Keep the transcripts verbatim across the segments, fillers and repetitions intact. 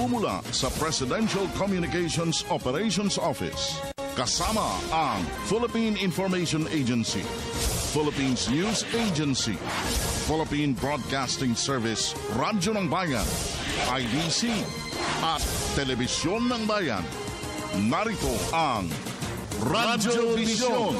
Nagmumula sa Presidential Communications Operations Office. Kasama ang Philippine Information Agency, Philippines News Agency, Philippine Broadcasting Service, Radyo ng Bayan, I B C, at Telebisyon ng Bayan. Narito ang Radyo Vision.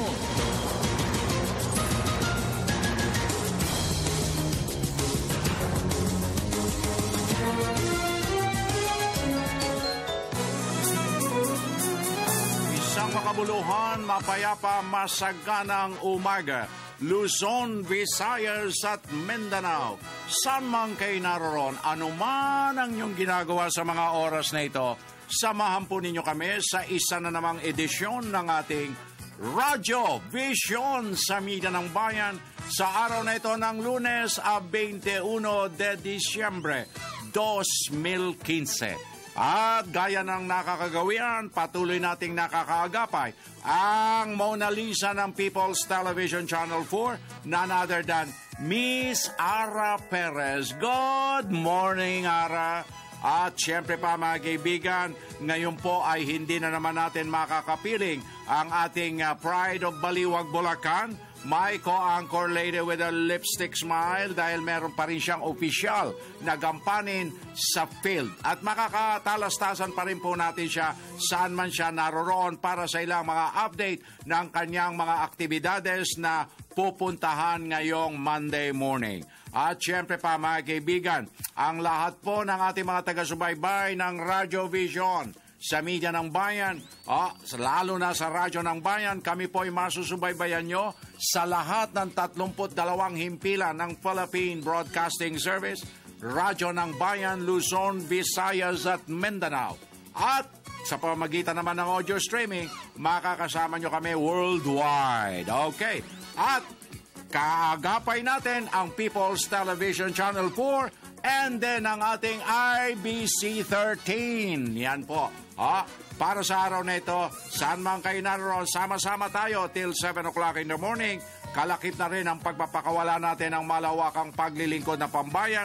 Makabuluhan, mapayapa, masaganang umaga. Luzon, Visayas at Mindanao. San man kayo naroon, anuman ang inyong ginagawa sa mga oras na ito, samahan po ninyo kami sa isa na namang edisyon ng ating Radyo Vision sa Media ng Bayan sa araw na ito ng Lunes, twenty-one de Disyembre, twenty fifteen. At gaya ng nakakagawian, patuloy nating nakakaagapay ang Mona Lisa ng People's Television Channel four, none other than Miss Ara Perez. Good morning, Ara. At syempre pa mga kaibigan, ngayon po ay hindi na naman natin makakapiling ang ating uh, Pride of Baliwag, Bulacan, my co-anchor lady with a lipstick smile dahil meron pa rin siyang opisyal na gampanin sa field. At makakatalastasan pa rin po natin siya saan man siya naroroon para sa ilang mga update ng kanyang mga aktibidades na pupuntahan ngayong Monday morning. At syempre pa mga kaibigan, ang lahat po ng ating mga taga-subaybay ng Radyo Vision sa Media ng Bayan, oh, lalo na sa Radyo ng Bayan, kami po ay masusubaybayan nyo sa lahat ng tatlumput dalawang himpilan ng Philippine Broadcasting Service, Radyo ng Bayan, Luzon, Visayas at Mindanao. At sa pamagitan naman ng audio streaming, makakasama nyo kami worldwide. Okay. At kaagapay natin ang People's Television Channel four and then ang ating I B C thirteen. Yan po. Ah, para sa araw na ito, saan man kayo naroon, sama-sama tayo till seven o'clock in the morning. Kalakip na rin ang pagpapakawala natin ng malawakang paglilingkod na pambayan,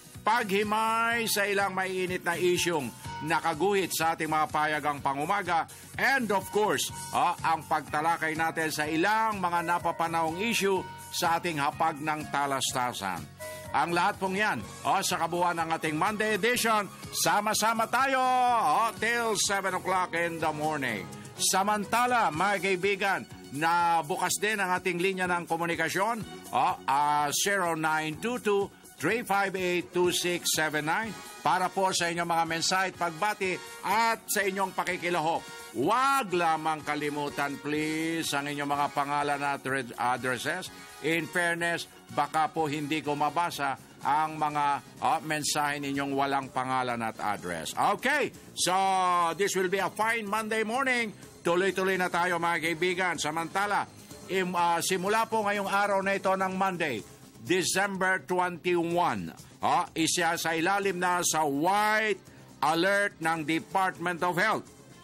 paghimay sa ilang maiinit na isyong nakaguhit sa ating mga payagang pangumaga, and of course, ah, ang pagtalakay natin sa ilang mga napapanahong issue sa ating hapag ng talastasan. Ang lahat pong yan, oh, sa kabuuan ng ating Monday edition, sama-sama tayo oh, till seven o'clock in the morning. Samantala, mga kaibigan, na bukas din ang ating linya ng komunikasyon, oh, uh, zero nine two two, three five eight, two six seven nine para po sa inyong mga mensahe at pagbati at sa inyong pakikilahok. Huwag lamang kalimutan, please, ang inyong mga pangalan at addresses. In fairness, baka po hindi ko mabasa ang mga uh, mensahe ninyong walang pangalan at address. Okay, so this will be a fine Monday morning. Tuloy-tuloy na tayo mga kaibigan. Samantala, im, uh, simula po ngayong araw na ito ng Monday, December twenty-first, uh, isa sa ilalim na sa white alert ng Department of Health.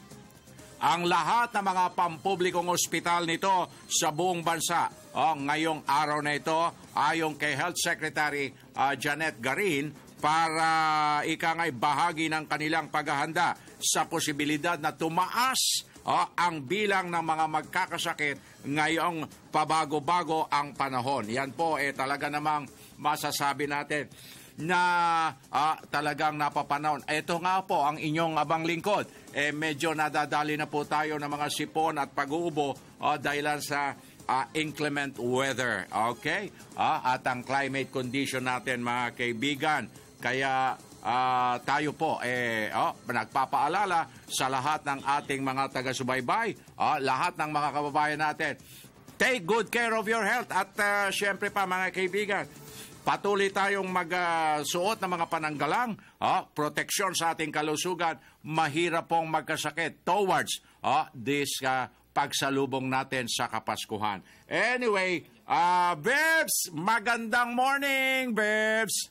Ang lahat ng mga pampublikong ospital nito sa buong bansa, oh, ngayong araw na ito, ayon kay Health Secretary uh, Janet Garin, para ika nga'y bahagi ng kanilang paghahanda sa posibilidad na tumaas oh, ang bilang ng mga magkakasakit ngayong pabago-bago ang panahon. Yan po, eh, talaga namang masasabi natin na ah, talagang napapanahon. Ito nga po ang inyong abang lingkod. Eh, medyo nadadali na po tayo ng mga sipon at pag-uubo oh, dahilan sa ah, inclement weather. Okay? Ah, at ang climate condition natin, mga kaibigan. Kaya ah, tayo po eh, oh, nagpapaalala sa lahat ng ating mga taga-subaybay, oh, lahat ng mga kababayan natin. Take good care of your health. At uh, syempre pa mga kaibigan, patuloy tayong magsuot uh, ng mga pananggalang, uh, proteksyon sa ating kalusugan, mahirap pong magkasakit towards uh, this uh, pagsalubong natin sa Kapaskuhan. Anyway, uh, Bebs, magandang morning, Bebs!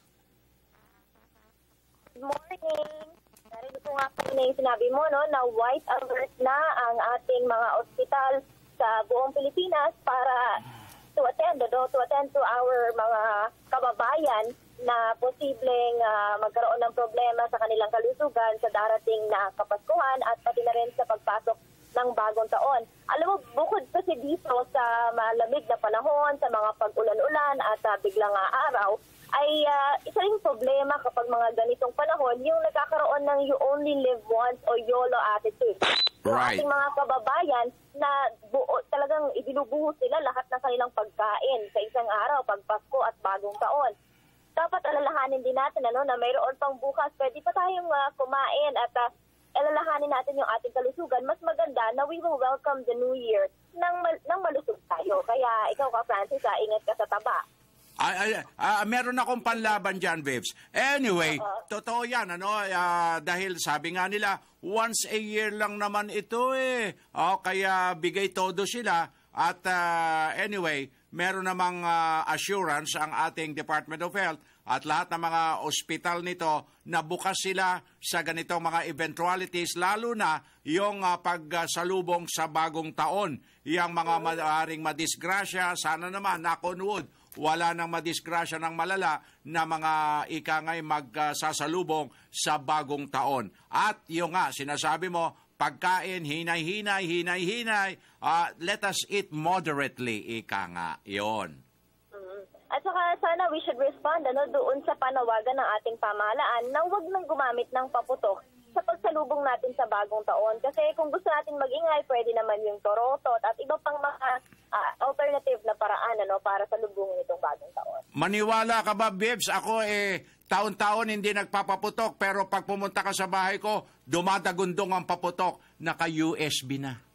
Good morning! Narinig ko nga kanina yung sinabi mo, no, na white alert na ang ating mga ospital sa buong Pilipinas para to attend, no, to attend to our mga kababayan na posibleng uh, magkaroon ng problema sa kanilang kalusugan sa darating na Kapaskuhan at pati na rin sa pagpasok ng bagong taon. Alam mo, bukod kasi dito sa malamig na panahon, sa mga pag-ulan-ulan at uh, biglang uh, araw, ay uh, isa ring problema kapag mga ganitong panahon, yung nagkakaroon ng you only live once o YOLO attitude. Yung Right. ating mga kababayan na buo, talagang ibinubuhos nila lahat ng kanilang pagkain sa isang araw, pag Pasko at bagong taon. Dapat alalahanin din natin ano, na mayroon pang bukas, pwede pa tayong uh, kumain at uh, alalahanin natin yung ating kalusugan. Mas maganda na we will welcome the New Year nang, mal- nang malusog tayo. Kaya ikaw ka, Francis, uh, ingat ka sa taba. Ay, ay, ah, meron akong panlaban dyan, Vibs. Anyway, Uh-huh. totoo yan, ano, ah, dahil sabi nga nila, once a year lang naman ito eh. Oh, kaya bigay todo sila. At ah, anyway, meron namang ah, assurance ang ating Department of Health at lahat ng mga ospital nito na bukas sila sa ganitong mga eventualities, lalo na yung uh, pagsalubong sa bagong taon. Yung mga maaaring madisgrasya, sana naman, knock on wood, wala nang madisgrasya ng malala na mga ikangay magsasalubong uh, sa bagong taon. At yung nga, sinasabi mo, pagkain, hinay-hinay, hinay-hinay, uh, let us eat moderately, ika nga. Yun. At saka sana we should respond ano, doon sa panawagan ng ating pamahalaan na huwag nang gumamit ng paputok sa pagsalubong natin sa bagong taon. Kasi kung gusto natin mag-ingay, pwede naman yung torotot at iba pang mga uh, alternative na paraan ano, para salubungin itong bagong taon. Maniwala ka ba, Bibs? Ako eh, taon-taon hindi nagpapaputok, pero pag pumunta ka sa bahay ko, dumadagundong ang paputok, naka-U S B na.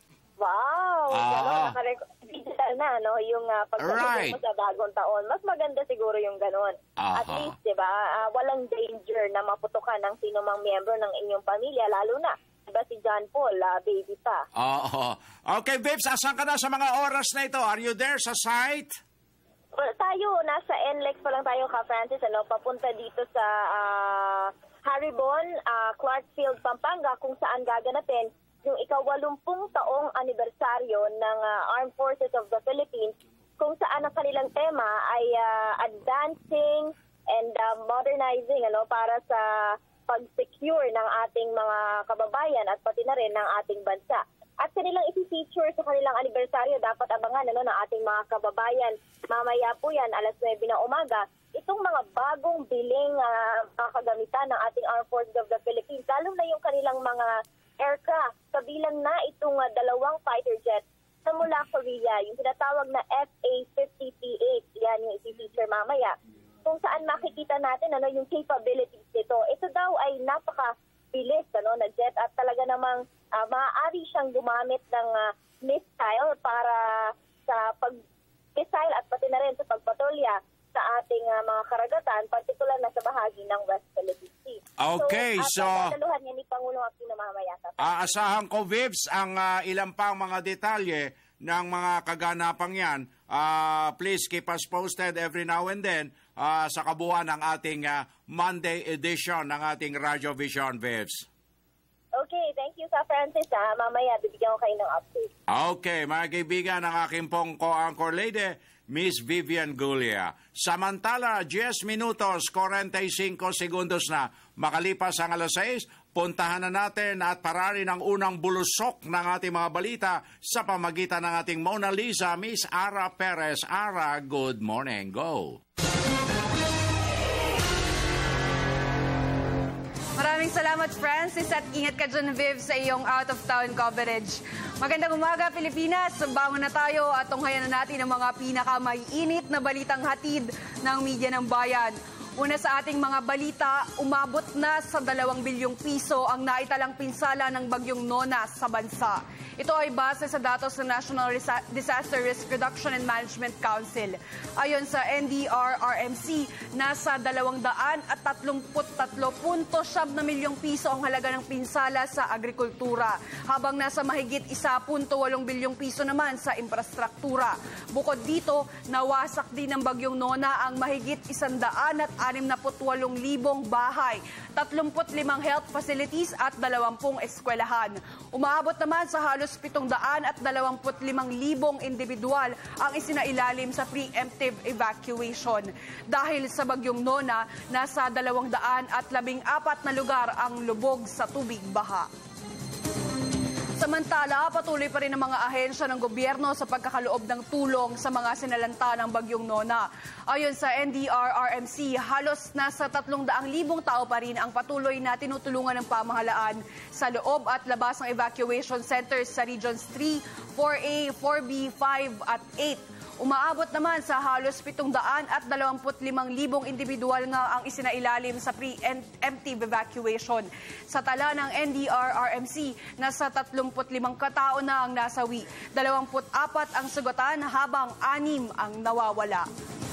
Wow! Ah. Ano, naka- digital na, no? Yung uh, pagsalubong Right. mo sa bagong taon. Mas maganda siguro yung ganun. Aha. At least, di ba, uh, walang danger na maputukan ng sino mang miyembro ng inyong pamilya, lalo na, di ba, si John Paul, uh, baby pa. Oo. Okay, Bibs, asan ka na sa mga oras na ito? Are you there sa site? Well, tayo, nasa N L E X pa lang tayo, ka Francis, ano, papunta dito sa uh, Haribon, uh, Clarkfield, Pampanga, kung saan gaganapin yung ikawalumpung taong anibersaryo ng uh, Armed Forces of the Philippines, kung saan ang kanilang tema ay uh, advancing and uh, modernizing ano, para sa pag-secure ng ating mga kababayan at pati na rin ng ating bansa. At kanilang isi-feature sa kanilang anibersaryo, dapat abangan ano, ng ating mga kababayan. Mamaya po yan, alas nuwebe na umaga, itong mga bagong biling uh, mga kagamitan ng ating Armed Forces of the Philippines, lalo na yung kanilang mga aircraft, kabilang na itong uh, dalawang fighter jet na mula Korea, yung tinatawag na F A fifty P eight, yan yung isi-feature mamaya, kung saan makikita natin ano yung capabilities nito. Ito daw ay napaka-bilis ano, na jet at talaga namang uh, maaari siyang gumamit ng uh, missile para sa pag-missile at pati na rin sa pagpatolya sa ating uh, mga karagatan, partikular na sa bahagi ng West Philippine Sea. Okay, so... At so, ni Pangulong Aquino mamaya. Aasahan ko, Vibs, ang uh, ilang pang mga detalye ng mga kaganapang yan. Uh, please keep us posted every now and then uh, sa kabuuan ng ating uh, Monday edition ng ating Radio Vision, Vibs. Okay, thank you, Sir Francis. Ah. Mamaya, bibigyan ko kayo ng update. Okay, mga kaibigan, ang aking pong co-anchor lady, Miss Vivian Gulia. Samantala, ten minutos, forty-five segundos na makalipas ang alas sais, puntahan na natin at pararin ang unang bulusok ng ating mga balita sa pamagitan ng ating Mona Lisa, Miss Ara Perez. Ara, good morning. Go! Maraming salamat, Francis, at ingat ka dyan, Viv, sa iyong out-of-town coverage. Magandang umaga, Pilipinas. Bangon na tayo at tunghayan na natin ang mga pinakamaiinit na balitang hatid ng media ng bayan. Una sa ating mga balita, umabot na sa dalawang bilyong piso ang naitalang pinsala ng bagyong Nona sa bansa. Ito ay base sa datos ng National Disaster Risk Reduction and Management Council. Ayon sa N D R R M C, nasa dalawang daan at tatlumput tatlo punto siyam na milyong piso ang halaga ng pinsala sa agrikultura, habang nasa mahigit isa punto walong bilyong piso naman sa infrastruktura. Bukod dito, nawasak din ng bagyong Nona ang mahigit isandaan at anim na walong libong bahay, tatlumput limang health facilities at dalawampung eskwelahan. Umaabot naman sa halos pitong daan at dalawamput limang libong individual ang isinailalim sa preemptive evacuation. Dahil sa bagyong Nona, nasa dalawang daan at labing apat na lugar ang lubog sa tubig baha. Samantala, patuloy pa rin ang mga ahensya ng gobyerno sa pagkakaloob ng tulong sa mga sinalanta ng bagyong Nona. Ayon sa N D R R M C, halos nasa tatlong daang libong tao pa rin ang patuloy na tinutulungan ng pamahalaan sa loob at labas ng evacuation centers sa Regions three, four A, four B, five at eight. Umaabot naman sa halos pitong daan at dalawamput limang libong individual nga ang isinailalim sa preemptive evacuation. Sa tala ng N D R R M C, nasa tatlumput limang katao na ang nasawi, dalawamput apat ang sugatan habang anim ang nawawala.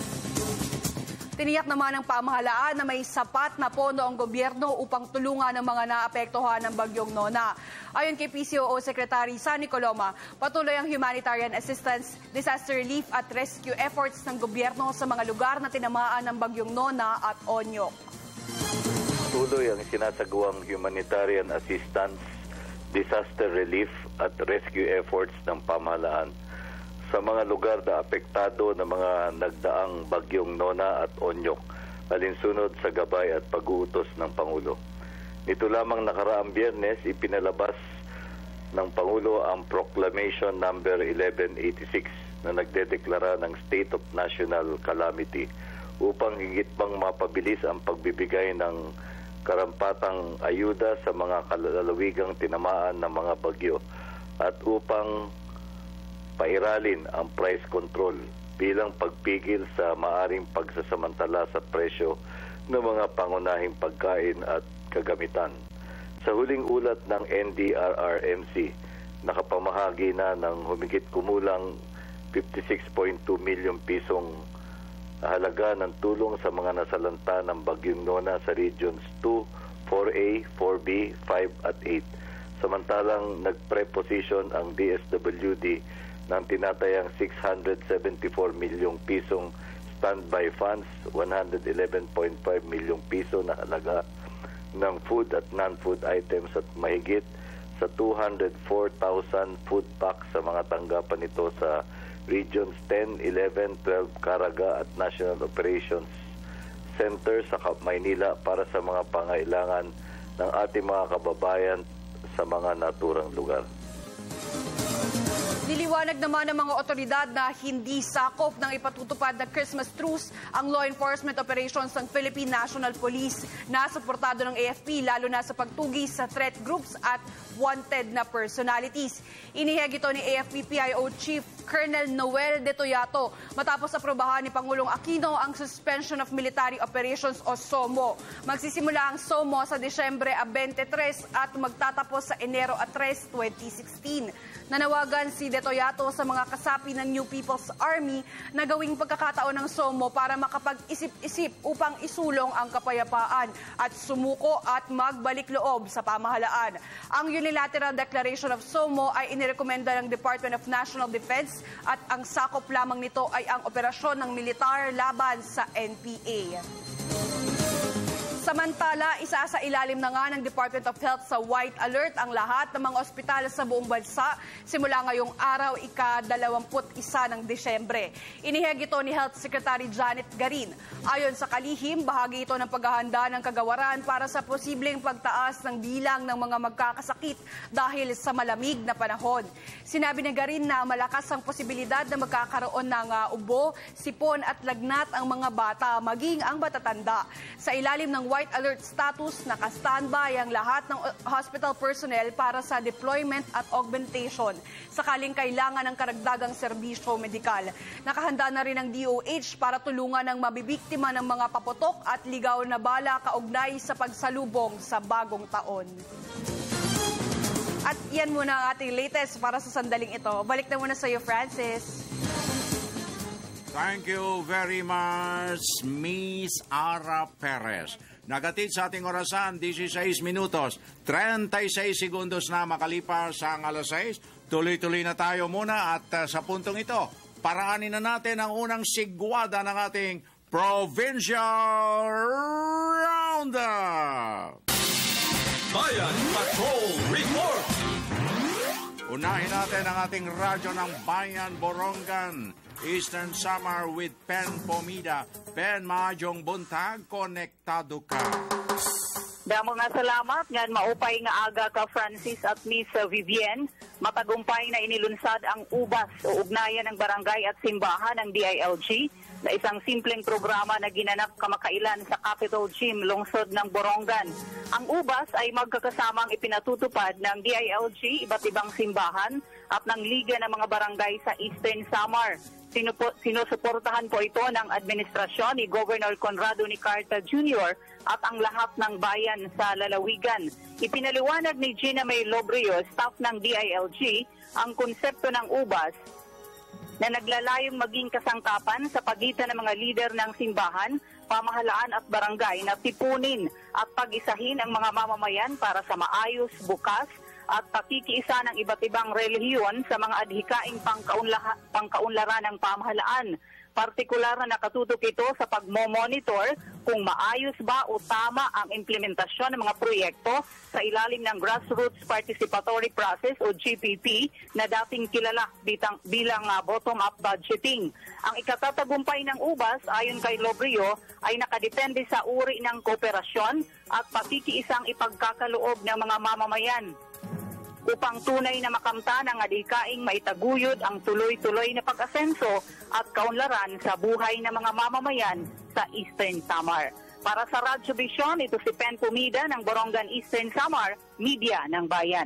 Tiniyak naman ng pamahalaan na may sapat na pondo ang gobyerno upang tulungan ang mga naapektuhan ng bagyong Nona. Ayon kay P C O O Secretary Sunny Coloma, patuloy ang humanitarian assistance, disaster relief at rescue efforts ng gobyerno sa mga lugar na tinamaan ng bagyong Nona at Onyok. Tuloy ang sinasagawang humanitarian assistance, disaster relief at rescue efforts ng pamahalaan sa mga lugar na apektado ng mga nagdaang bagyong Nona at Onyok, alinsunod sa gabay at pag-uutos ng Pangulo. Nito lamang nakaraang Biyernes, ipinalabas ng Pangulo ang Proclamation number eleven eighty-six na nagdedeklara ng State of National Calamity upang higit pang mapabilis ang pagbibigay ng karampatang ayuda sa mga kalalawigang tinamaan ng mga bagyo at upang pairalin ang price control bilang pagpigil sa maaring pagsasamantala sa presyo ng mga pangunahing pagkain at kagamitan. Sa huling ulat ng N D R R M C, nakapamahagi na ng humigit kumulang fifty-six point two milyon pisong halaga ng tulong sa mga nasalanta ng bagyong Nona sa Regions two, four A, four B, five at eight. Samantalang nagpreposition ang D S W D ng tinatayang six hundred seventy-four milyong pisong standby funds, one hundred eleven point five milyong piso na halaga ng food at non-food items at mahigit sa two hundred four thousand food packs sa mga tanggapan nito sa Regions ten, eleven, twelve, Caraga at National Operations Center sa Maynila para sa mga pangailangan ng ating mga kababayan sa mga naturang lugar. Niliwanag naman ng mga otoridad na hindi sakop ng ipatutupad na Christmas truce ang law enforcement operations ng Philippine National Police na suportado ng A F P lalo na sa pagtugis sa threat groups at wanted na personalities. Iniheg ito ni A F P P I O Chief Colonel Noel De Toyato matapos aprobahan ni Pangulong Aquino ang Suspension of Military Operations o SOMO. Magsisimula ang SOMO sa Disyembre twenty-three at magtatapos sa Enero three, twenty sixteen. Nanawagan si De Toyato sa mga kasapi ng New People's Army na gawing pagkakataon ng SOMO para makapag-isip-isip upang isulong ang kapayapaan at sumuko at magbalik loob sa pamahalaan. Ang unilateral declaration of SOMO ay inirekomenda ng Department of National Defense at ang sakop lamang nito ay ang operasyon ng militar laban sa N P A. Samantala, isa sa ilalim na nga ng Department of Health sa White Alert ang lahat ng mga ospital sa buong bansa simula ngayong araw ika-dalawamput isa ng Disyembre. Iniheg ito ni Health Secretary Janet Garin. Ayon sa kalihim, bahagi ito ng paghahanda ng kagawaran para sa posibleng pagtaas ng bilang ng mga magkakasakit dahil sa malamig na panahon. Sinabi ni Garin na malakas ang posibilidad na magkakaroon ng uh, ubo, sipon at lagnat ang mga bata maging ang matatanda. Sa ilalim ng White Alert status, naka-standby ang lahat ng hospital personnel para sa deployment at augmentation sakaling kailangan ng karagdagang serbisyo medikal. Nakahanda na rin ang D O H para tulungan ang mabibiktima ng mga paputok at ligaw na bala kaugnay sa pagsalubong sa bagong taon. At yan muna ang ating latest para sa sandaling ito. Balik na muna sa iyo, Francis. Thank you very much, Miss Ara Perez. Nagatid sa ating orasan, sixteen minutos, thirty-six segundos na makalipas ang alas sais. Tuloy-tuloy na tayo muna at uh, sa puntong ito, paraanin na natin ang unang sigwada ng ating Provincial Roundup. Bayan Patrol Report. Unahin natin ang ating radyo ng Bayan Borongan, Eastern Samar with Pen Pomida. Pen, maayong buntag, konektado ka. Damo nga salamat, ngan maupay nga aga ka Francis at Miss Vivienne. Matagumpay na inilunsad ang ubas o ugnayan ng barangay at simbahan ng D I L G na isang simpleng programa na ginanap kamakailan sa Capitol Gym, lungsod ng Borongan. Ang ubas ay magkakasamang ipinatutupad ng D I L G, iba't ibang simbahan at ng Liga ng mga Barangay sa Eastern Samar. Sinupo, sinusuportahan po ito ng administrasyon ni Governor Conrado Nicarta Junior at ang lahat ng bayan sa lalawigan. Ipinaliwanag ni Gina May Lobrio, staff ng D I L G, ang konsepto ng ubas na naglalayong maging kasangkapan sa pagitan ng mga lider ng simbahan, pamahalaan at barangay na tipunin at pag-isahin ang mga mamamayan para sa maayos, bukas at pakikiisa ng iba't ibang relihiyon sa mga adhikaing pangkaunlaha, pangkaunlaran ng pamahalaan. Partikular na nakatutok ito sa pagmo-monitor kung maayos ba o tama ang implementasyon ng mga proyekto sa ilalim ng Grassroots Participatory Process o G P P na dating kilala bitang, bilang uh, bottom-up budgeting. Ang ikatatagumpay ng ubas ayon kay Lobrio ay nakadepende sa uri ng kooperasyon at pakikiisang ipagkakaloob ng mga mamamayan upang tunay na makamtan ang adhikaing maitaguyod ang tuloy-tuloy na pag-asenso at kaunlaran sa buhay ng mga mamamayan sa Eastern Samar. Para sa Radyo Vision, ito si Pen Pomida ng Borongan Eastern Samar, Media ng Bayan.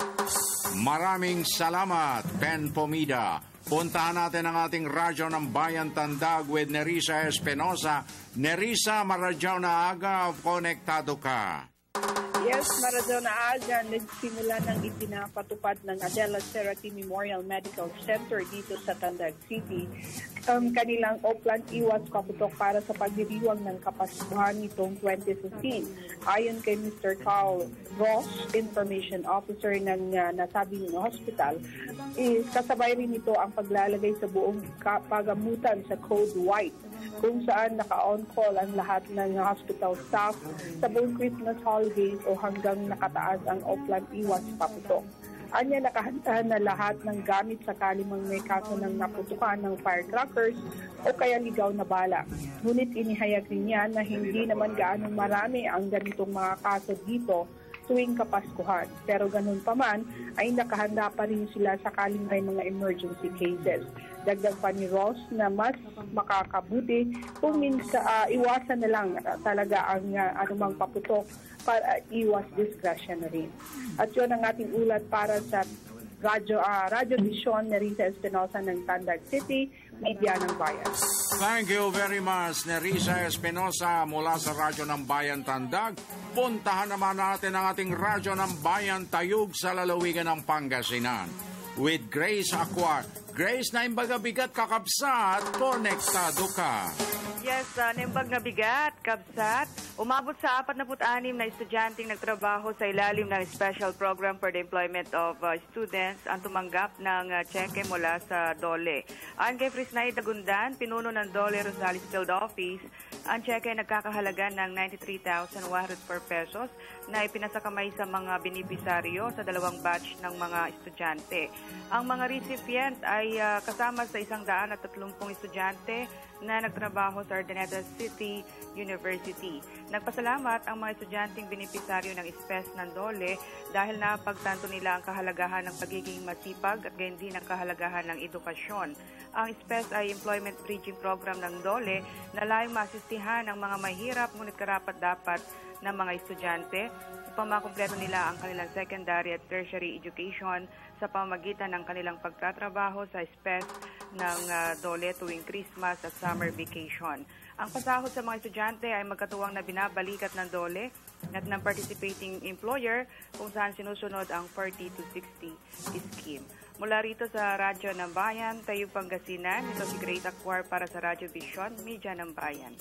Maraming salamat, Pen Pomida. Puntahan natin ang ating radyo ng Bayan Tandag with Nerissa Espinosa. Nerissa, maradyaw na aga, konektado ka. Yes, maradyo na aga, nagsimula ng ipinapatupad ng Adela Cerati Memorial Medical Center dito sa Tandag City. Um, kanilang Oplan Iwas Kaputok para sa pagdiriwang ng Kapaskuhan nitong twenty fifteen. Ayon kay Mister Carl Ross, Information Officer ng uh, nasabing hospital, is kasabay rin ito ang paglalagay sa buong pagamutan sa Code White, kung saan naka-on-call ang lahat ng hospital staff sa buong Christmas holidays o hanggang nakataas ang Oplan Iwas Kaputok. Anya nakahanda na lahat ng gamit sakali mang may kaso ng naputukan ng firecrackers o kaya ligaw na bala. Ngunit inihayag rin niya na hindi naman gaano marami ang ganitong mga kaso dito tuwing Kapaskuhan. Pero ganun pa man ay nakahanda pa rin sila sakaling may mga emergency cases. Dagdag pa ni Ross na mas makakabuti kung minsan uh, iwasan na lang uh, talaga ang uh, anumang paputok para uh, iwas disgrasya na rin. At yun ang ating ulat para sa Radyo, uh, Radyo Vision, Nerissa Espinosa ng Tandag City, Media ng Bayan. Thank you very much, Nerissa Espinosa mula sa Radyo ng Bayan Tandag. Puntahan naman natin ang ating Radyo ng Bayan Tayug sa lalawigan ng Pangasinan with Grace Aqua. Grace, na imbaga bigat kakabsat, konektado ka. Yes, uh, naimbag na bigat, kabsat. Umabot sa apat na anim na estudyanteng nagtrabaho sa ilalim ng Special Program for the Employment of uh, Students ang tumanggap ng uh, cheque mula sa DOLE. Ayon kay Frisnay Dagundan, pinuno ng DOLE Rosales Field Office, ang cheque ay nagkakahalaga ng ninety-three thousand one hundred four pesos na ipinasakamay sa mga benepisaryo sa dalawang batch ng mga estudyante. Ang mga recipient ay uh, kasama sa isang daan at tatlumpung estudyante na nagtrabaho sa Urdaneta City University. Nagpasalamat ang mga estudyanteng benepisaryo ng S P E S ng DOLE dahil napagtanto nila ang kahalagahan ng pagiging masipag at gayon din ang kahalagahan ng edukasyon. Ang S P E S ay Employment Bridging Program ng DOLE na layong maasistihan ang mga mahirap ngunit karapat-dapat ng mga estudyante upang makumpleto nila ang kanilang secondary at tertiary education sa pamamagitan ng kanilang pagtatrabaho sa S P E S ng uh, DOLE tuwing Christmas at summer vacation. Ang pasahod sa mga estudyante ay magkatuwang na binabalikat ng DOLE at ng participating employer kung saan sinusunod ang forty to sixty scheme. Mula rito sa Radyo ng Bayan, Tayug Pangasinan, ito si Grace Aquar para sa Radyo Vision, Media ng Bayan.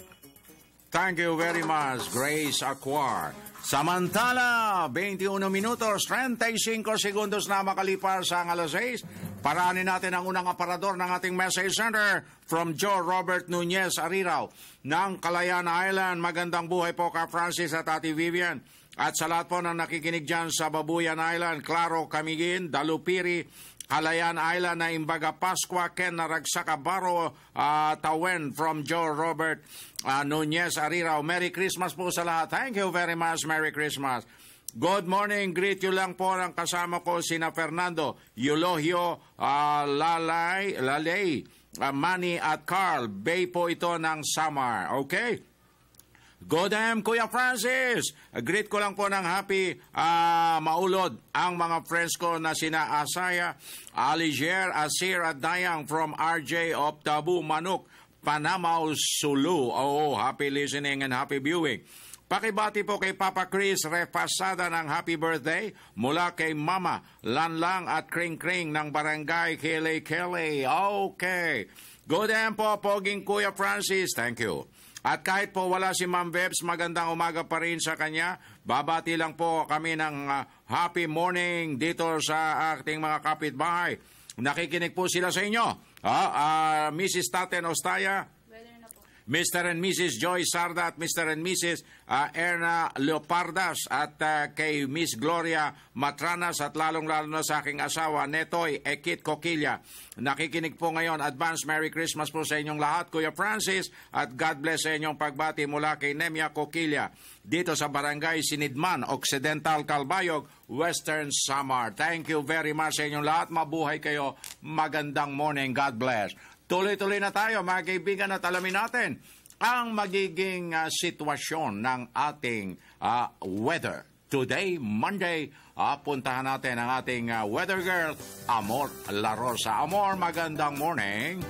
Thank you very much, Grace Aquar. Samantala, twenty-one minutos, thirty-five segundos na makalipas ang alas seis. Paraanin natin ang unang aparador ng ating message center from Joe Robert Nunez Ariraw ng Calayan Island. Magandang buhay po ka Francis at Ate Vivian. At sa lahat po ng nakikinig dyan sa Babuyan Island, Claro, Camiguin, Dalupiri, Calayan Island na Imbaga Pascua, Ken Naragsaka Baro, uh, Tawen from Joe Robert uh, Nunez Ariraw. Merry Christmas po sa lahat. Thank you very much. Merry Christmas. Good morning. Greet you lang po ng kasama ko sina Fernando, Eulogio, uh, Lalay, Lalay, uh, Manny at Carl. Bay po ito ng Samar. Okay? Good day, Kuya Francis. Greet ko lang po ng happy uh, maulod ang mga friends ko na sina Asaya, Aliger, Asir at Dayang from R J of Tabu, Manuk, Panamaw, Sulu. Oh, happy listening and happy viewing. Pakibati po kay Papa Chris Refasada ng happy birthday mula kay Mama Lanlang at Kring Kring ng Barangay Kele Kele. Okay. Good day po, Poging Kuya Francis. Thank you. At kahit po wala si Ma'am Bebs, magandang umaga pa rin sa kanya. Babati lang po kami ng uh, happy morning dito sa ating mga kapitbahay. Nakikinig po sila sa inyo. Ah, uh, Missus Taten Ostaya, Mister and Missus Joy Sarda at Mister and Missus Uh, Erna Leopardas at uh, kay Miss Gloria Matranas at lalong-lalo na sa aking asawa Netoy Ekit Coquilla. Nakikinig po ngayon. Advance Merry Christmas po sa inyong lahat, Kuya Francis, at God bless sa inyong pagbati mula kay Nemia Coquilla dito sa Barangay Sinidman, Occidental Calbayog, Western Samar. Thank you very much sa inyong lahat. Mabuhay kayo. Magandang morning. God bless. Tuloy-tuloy na tayo, mga kaibigan, at alamin natin ang magiging uh, sitwasyon ng ating uh, weather. Today, Monday, uh, puntahan natin ang ating uh, weather girl, Amor La Rosa. Amor, magandang morning.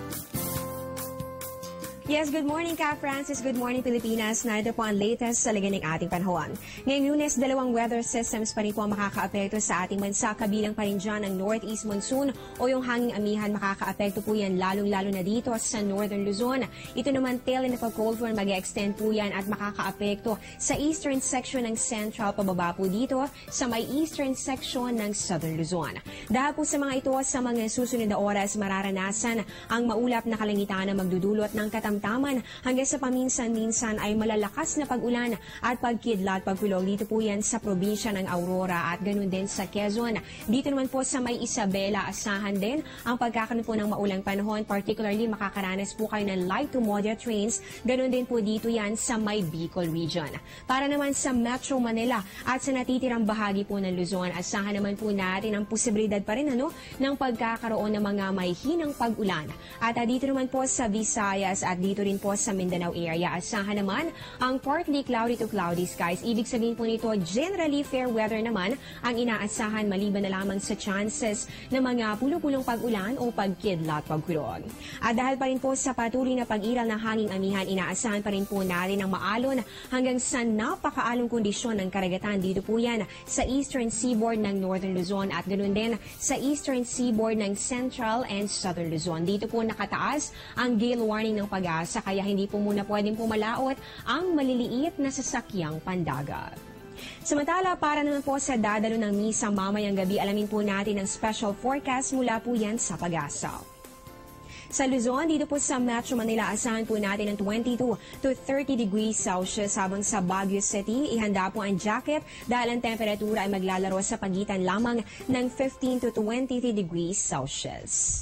Yes, good morning Ka Francis, good morning Pilipinas. Narito po ang latest sa lagay ng ating panahon. Ngayong Lunes, dalawang weather systems pa rin po makakaapekto sa ating bansa. Kabilang pa rin dyan ang northeast monsoon o yung hanging amihan. Makakaapekto po yan lalong-lalo na dito sa northern Luzon. Ito naman tail end of a cold front, mag-extend po yan at makakaapekto sa eastern section ng central, pababa po dito sa may eastern section ng southern Luzon. Dahil po sa mga ito, sa mga susunod na oras, mararanasan ang maulap na kalangitan na magdudulot ng katamtaman Taman hanggang sa paminsan-minsan ay malalakas na pag-ulan at pagkidlat, pagkulog. Dito po yan sa probinsya ng Aurora at ganun din sa Quezon. Dito naman po sa may Isabela, asahan din ang pagkakaroon po ng maulang panahon. Particularly makakaranas po kayo ng light to moderate rains. Ganun din po dito yan sa may Bicol region. Para naman sa Metro Manila at sa natitirang bahagi po ng Luzon, asahan naman po natin ang posibilidad pa rin ano, ng pagkakaroon ng mga may hinang pag-ulan. At uh, dito naman po sa Visayas at dito rin po sa Mindanao area. Asahan naman ang partly cloudy to cloudy skies. Ibig sabihin po nito, generally fair weather naman ang inaasahan maliban na lamang sa chances ng mga pulo-pulong pag-ulan o pagkidlat, pagkulog. At dahil pa rin po sa patuloy na pag-iral ng hanging amihan, inaasahan pa rin po natin ang maalon hanggang sa napakaalong kondisyon ng karagatan. Dito po yan sa eastern seaboard ng northern Luzon at ganoon din sa eastern seaboard ng central and southern Luzon. Dito po nakataas ang gale warning ng pag sa kaya hindi po muna pwedeng pumalaot ang maliliit na sasakyang pandagat. Samantala, para naman po sa dadalo ng misa mamayang gabi, alamin po natin ang special forecast mula po yan sa Pag-asa. Sa Luzon, dito po sa Metro Manila, asahan po natin ng twenty-two to thirty degrees Celsius, habang sa Baguio City, ihanda po ang jacket dahil ang temperatura ay maglalaro sa pagitan lamang ng fifteen to twenty-three degrees Celsius.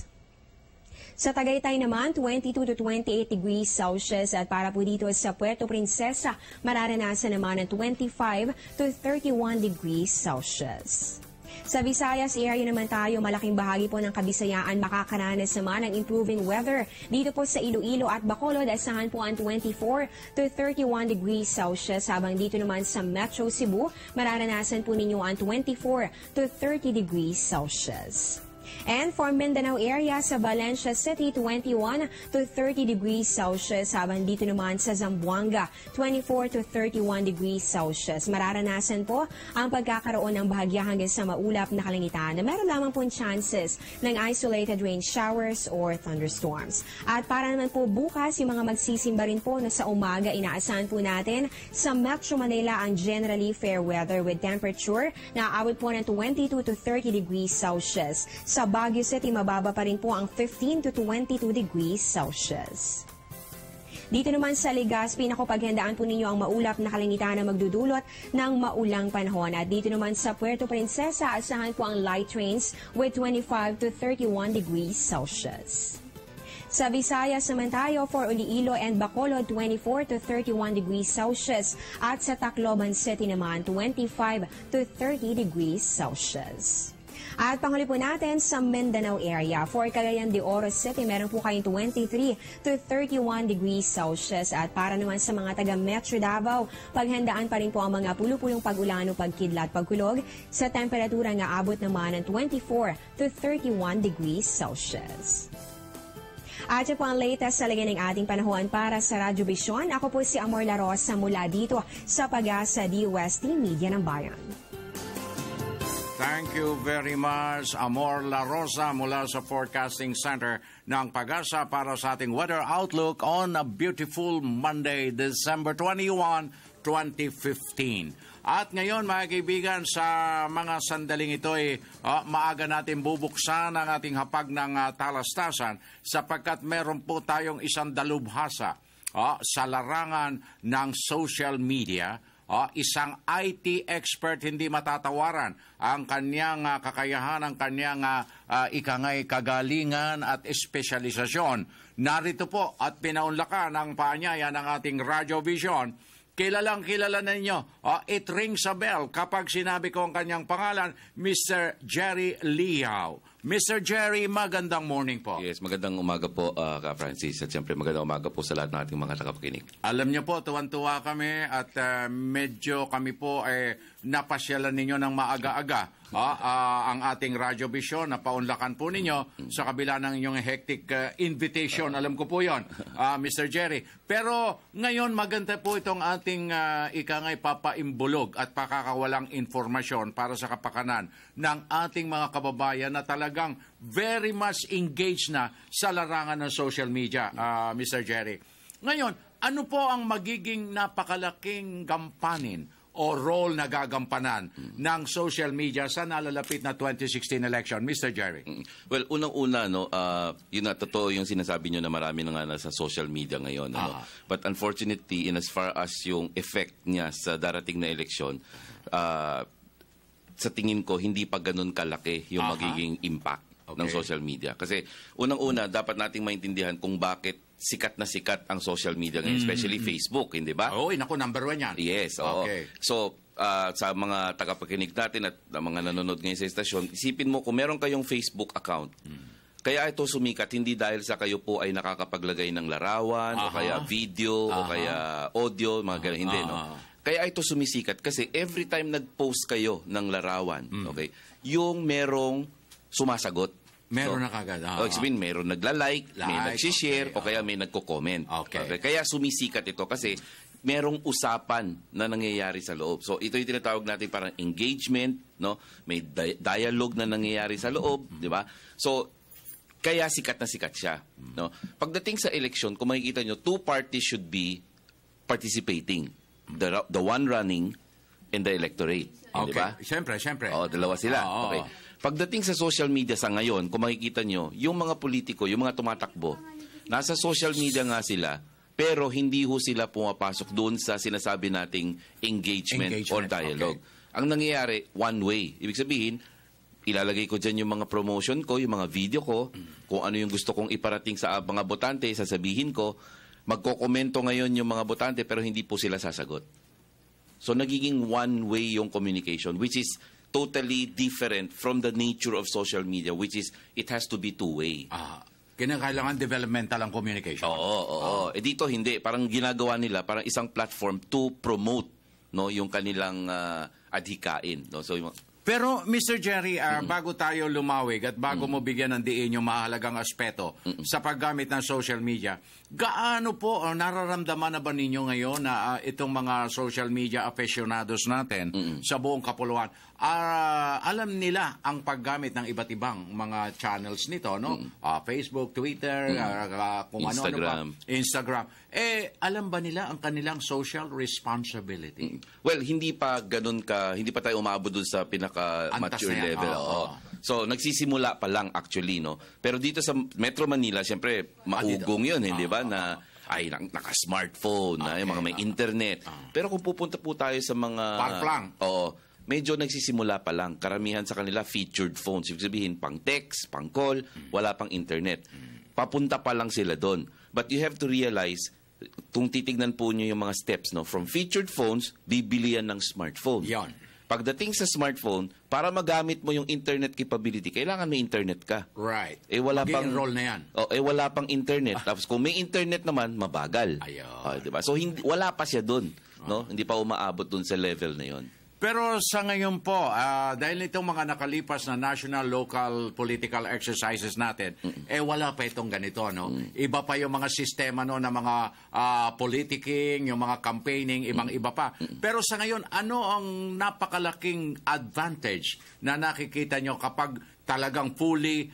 Sa Tagaytay naman, twenty-two to twenty-eight degrees Celsius at para po dito sa Puerto Princesa, mararanasan naman ng twenty-five to thirty-one degrees Celsius. Sa Visayas area naman tayo, malaking bahagi po ng Kabisayaan makakaranas naman ng improving weather. Dito po sa Iloilo at Bacolod, asahan po ang twenty-four to thirty-one degrees Celsius, habang dito naman sa Metro Cebu, mararanasan po ninyo ang twenty-four to thirty degrees Celsius. And for Mindanao area, sa Valencia City, twenty-one to thirty degrees Celsius, habang dito naman sa Zamboanga, twenty-four to thirty-one degrees Celsius. Mararanasan po ang pagkakaroon ng bahagya hanggang sa maulap na kalangitan na meron lamang po chances ng isolated rain showers or thunderstorms. At para naman po bukas, yung mga magsisimba rin po na sa umaga, inaasahan po natin sa Metro Manila ang generally fair weather with temperature na aabot po ng twenty-two to thirty degrees Celsius. Sa Baguio City, mababa pa rin po ang fifteen to twenty-two degrees Celsius. Dito naman sa Legazpi, nakapaghandaan po ninyo ang maulap na kalangitan na magdudulot ng maulang panahon. At dito naman sa Puerto Princesa, asahan po ang light rains with twenty-five to thirty-one degrees Celsius. Sa Visayas naman tayo, for Iloilo and Bacolod, twenty-four to thirty-one degrees Celsius. At sa Tacloban City naman, twenty-five to thirty degrees Celsius. At panghuli po natin sa Mindanao area. For Cagayan de Oro City, meron po kayong twenty-three to thirty-one degrees Celsius. At para naman sa mga taga Metro Davao, paghandaan pa rin po ang mga pulupulong pag-ulan o pagkidlat pagkulog sa temperatura nga abot naman ng twenty-four to thirty-one degrees Celsius. At yan po ang latest sa lagay ng ating panahon para sa Radyo Vision. Ako po si Amor La Rosa mula dito sa Pag-asa D O S T Media ng Bayan. Thank you very much, Amor La Rosa mula sa Forecasting Center ng Pag-asa para sa ating weather outlook on a beautiful Monday, December twenty-first, twenty fifteen. At ngayon, mga kaibigan, sa mga sandaling ito ay uh, maaga natin bubuksan ang ating hapag ng uh, talastasan sapagkat meron po tayong isang dalubhasa uh, sa larangan ng social media. Uh, isang I T expert, hindi matatawaran ang kanyang uh, kakayahan, ang kanyang uh, uh, ikangay kagalingan at espesyalisasyon. Narito po at pinaunlakan ang paanyaya ng ating Radio Vision. Kilalang kilala na ninyo. Uh, it rings a bell kapag sinabi ko ang kanyang pangalan, Mister Jerry Liao. Mister Jerry, magandang morning po. Yes, magandang umaga po, uh, Ka Francis. At siyempre magandang umaga po sa lahat ng ating mga tagapakinig. Alam niyo po, tuwan-tuwa kami at uh, medyo kami po eh, napasyalan ninyo ng maaga-aga. Ah, uh, ang ating Radio Vision, napaunlakan po ninyo sa kabila ng inyong hectic uh, invitation. Alam ko po yon, uh, Mister Jerry. Pero ngayon maganda po itong ating uh, ikangay papaimbulog at pakakawalang informasyon para sa kapakanan ng ating mga kababayan na talagang very much engaged na sa larangan ng social media, uh, Mister Jerry. Ngayon, ano po ang magiging napakalaking gampanin o role na gagampanan mm. ng social media sa nalalapit na twenty sixteen election, Mister Jerry? Mm. Well, unang-una, no, uh, yun na, totoo yung sinasabi nyo na marami na nga nasa social media ngayon. Ah. Ano? But unfortunately, in as far as yung effect niya sa darating na eleksyon, uh, sa tingin ko, hindi pa ganun kalaki yung Aha. magiging impact okay. ng social media. Kasi unang-una, dapat nating maintindihan kung bakit sikat na sikat ang social media ngayon, especially mm-hmm. Facebook, hindi ba? Oo, oh, naku, number one yan. Yes, oo. Okay. So, uh, sa mga tagapakinig natin at mga nanonood ngayon sa estasyon, isipin mo kung meron kayong Facebook account, mm. kaya ito sumikat, hindi dahil sa kayo po ay nakakapaglagay ng larawan, Aha. o kaya video, Aha. o kaya audio, mga ganun, hindi, no? Kaya ito sumisikat kasi every time nag-post kayo ng larawan, mm. okay, yung merong sumasagot. Meron so, na kagad. Uh, oh, sabihin, meron nagla-like, like, may nag-share, okay, o kaya may nagko-comment. Okay. Okay. Kaya sumisikat ito kasi merong usapan na nangyayari sa loob. So ito yung tinatawag natin parang engagement, no? May di- dialogue na nangyayari sa loob, mm-hmm. di ba? So kaya sikat na sikat siya, no? Pagdating sa election, kung makikita nyo, two parties should be participating. The the one running and the electorate, okay. di ba? Siyempre, siyempre. Oh, dalawa sila. Oh, okay. Pagdating sa social media sa ngayon, kung makikita nyo, yung mga politiko, yung mga tumatakbo, nasa social media nga sila, pero hindi ho sila pumapasok doon sa sinasabi nating engagement, engagement or dialogue. Okay. Ang nangyayari, one way. Ibig sabihin, ilalagay ko dyan yung mga promotion ko, yung mga video ko, mm. kung ano yung gusto kong iparating sa mga botante, sasabihin ko, magkokomento ngayon yung mga botante, pero hindi po sila sasagot. So, nagiging one way yung communication, which is totally different from the nature of social media, which is it has to be two-way. Ah, kinakailangan developmental ang communication. Oo, oo, oo. Eh dito hindi, parang ginagawa nila parang isang platform to promote no yung kanilang uh, adhikain, no. So yung Pero, Mister Jerry, uh, mm-hmm. bago tayo lumawig at bago mm-hmm. mo bigyan ng diin yung mahalagang aspeto mm-hmm. sa paggamit ng social media, gaano po uh, nararamdaman na ba ninyo ngayon na uh, itong mga social media aficionados natin mm-hmm. sa buong kapuluan, uh, alam nila ang paggamit ng iba't ibang mga channels nito, no? Mm-hmm. Uh, Facebook, Twitter, mm-hmm. uh, kung Instagram. ano, ano pa, Instagram. Eh, alam ba nila ang kanilang social responsibility? Mm-hmm. Well, hindi pa ganun ka, hindi pa tayo umabot dun sa pinaka mature level. Oh, oh. So, nagsisimula pa lang actually, no? Pero dito sa Metro Manila, siyempre, maugong yun, hindi ba? Na, ay, naka-smartphone, na yung mga may internet. Pero kung pupunta po tayo sa mga... Park lang. Oo. Medyo nagsisimula pa lang. Karamihan sa kanila, featured phones. Ibig sabihin, pang text, pang call, wala pang internet. Papunta pa lang sila doon. But you have to realize, kung titignan po nyo yung mga steps, no? From featured phones, bibili yan ng smartphone. Yan. Pagdating sa smartphone, para magamit mo yung internet capability, kailangan may internet ka. Right. Eh wala pang Mag-enroll na yan. Oh, eh wala pang internet. Tapos kung may internet naman, mabagal. Ayun. Oh, diba? So hindi wala pa siya doon, no? Hindi pa umaabot doon sa level na 'yon. Pero sa ngayon po, uh, dahil itong mga nakalipas na national, local, political exercises natin, mm-mm. eh wala pa itong ganito, no? Mm-mm. Iba pa yung mga sistema, no, na mga uh, politicking, yung mga campaigning, ibang-iba pa. Mm-mm. Pero sa ngayon, ano ang napakalaking advantage na nakikita nyo kapag talagang fully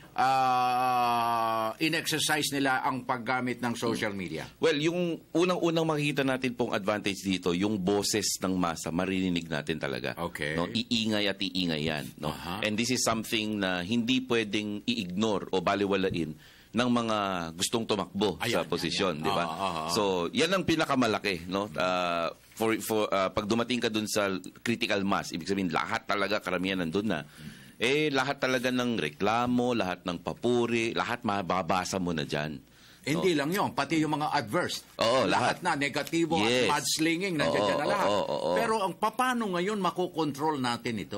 uh, in-exercise nila ang paggamit ng social media? Well, yung unang-unang makikita natin pong advantage dito, yung boses ng masa, maririnig natin talaga. Okay. No? Iingay at iingay yan. No? Uh-huh. And this is something na hindi pwedeng i-ignore o baliwalain ng mga gustong tumakbo ayan, sa posisyon, di ba? Uh, uh, uh. So, yan ang pinakamalaki, no? Uh, for for uh, pag dumating ka dun sa critical mass, ibig sabihin lahat talaga karamihan nandun na. Eh, lahat talaga ng reklamo, lahat ng papuri, lahat mababasa mo na dyan. Hindi no? lang yun, pati yung mga adverse. Oo, lahat. lahat. na, negatibo yes. at mudslinging, nandiyan oo, dyan na lahat. Oo, oo, oo. Pero ang paano ngayon makokontrol natin ito?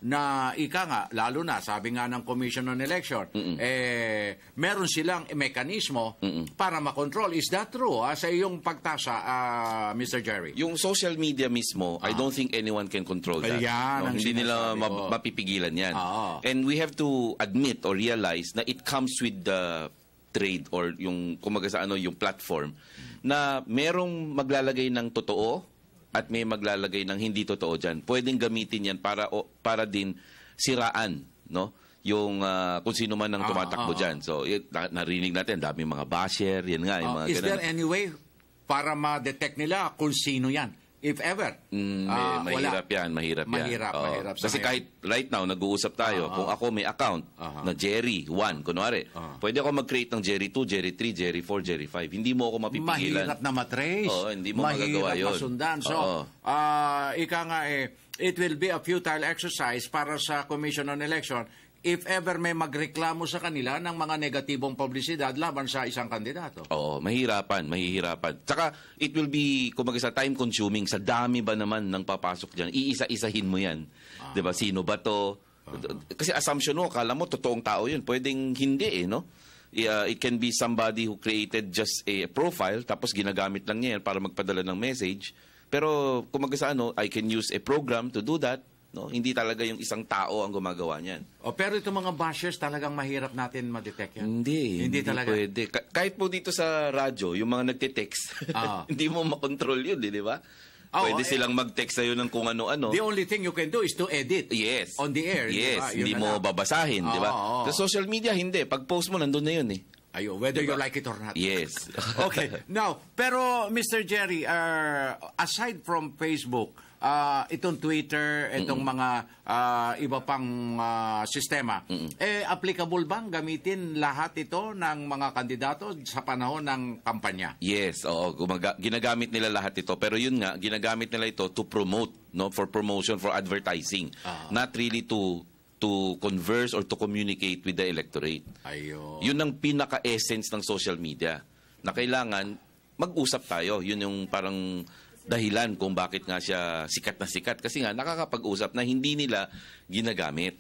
Na ika nga, lalo na, sabi nga ng Commission on Election, Mm-mm. eh, meron silang mekanismo Mm-mm. para makontrol. Is that true? Ah, sa iyong pagtasa, uh, Mister Jerry? Yung social media mismo, ah. I don't think anyone can control that. Ayan, no? Hindi nila ma- mapipigilan yan. Ah. And we have to admit or realize na it comes with the trade or yung, kumaga sa ano, yung platform na merong maglalagay ng totoo at may maglalagay ng hindi totoo dyan. Pwedeng gamitin yan para o, para din siraan, no? Yung uh, kung sino man ang tumatakbo ah, ah, dyan. So, y- narinig natin, dami mga basher, yan nga. Yung uh, mga is ganun. there any way para ma-detect nila kung sino yan? If ever. Mm, uh, mahirap wala. yan, mahirap yan. Mahirap, oh. mahirap. Kasi kahit right now, nag-uusap tayo, uh-huh. kung ako may account uh-huh. na Jerry one, kunwari, uh-huh. pwede ako mag-create ng Jerry two, Jerry three, Jerry four, Jerry five. Hindi mo ako mapipigilan. Mahirap na matrace. Oo, hindi mo magagawa yun. Mahirap masundan. So, uh-huh. uh, ika nga eh, it will be a futile exercise para sa Commission on Election if ever may magreklamo sa kanila ng mga negatibong publisidad laban sa isang kandidato. Oo, mahirapan, mahihirapan. Tsaka, it will be, kumaga sa time-consuming, sa dami ba naman ng papasok dyan, iisa-isahin mo yan. Ah. Diba, sino ba to? Ah. Kasi assumption mo, akala mo, totoong tao yun. Pwedeng hindi eh, no? Uh, it can be somebody who created just a profile, tapos ginagamit lang niya yan para magpadala ng message. Pero, kumaga sa ano, I can use a program to do that. No? Hindi talaga yung isang tao ang gumagawa niyan. O, pero itong mga bashers talagang mahirap natin ma-detect yan. Hindi. Hindi, hindi talaga. Pwede. Kahit po dito sa radyo, yung mga nagte-text, ah. hindi mo makontrol yun, di ba? Oh, pwede eh, silang mag-text sa'yo ng kung ano-ano. The only thing you can do is to edit. Yes. On the air. Yes. Diba? Hindi mo babasahin, oh, di ba? Oh. Sa social media, hindi. Pag post mo, nandun na yun eh. Ayo, whether diba? You like it or not. Yes. Okay. Now, pero Mister Jerry, uh, aside from Facebook, uh, itong Twitter, itong Mm-mm. mga uh, iba pang uh, sistema, Mm-mm. eh, applicable bang gamitin lahat ito ng mga kandidato sa panahon ng kampanya? Yes, oo. Gumaga- ginagamit nila lahat ito. Pero yun nga, ginagamit nila ito to promote, no, for promotion, for advertising. Uh-huh. Not really to to converse or to communicate with the electorate. Ayun. Yun ang pinaka-essence ng social media. Na kailangan mag-usap tayo. Yun yung parang dahilan kung bakit nga siya sikat na sikat. Kasi nga, nakakapag-usap na hindi nila ginagamit.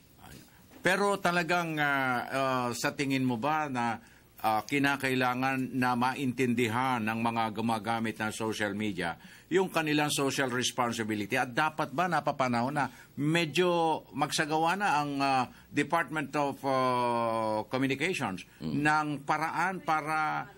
Pero talagang uh, uh, sa tingin mo ba na uh, kinakailangan na maintindihan ng mga gumagamit ng social media yung kanilang social responsibility at dapat ba napapanahon na medyo magsagawa na ang uh, Department of uh, Communications mm. ng paraan para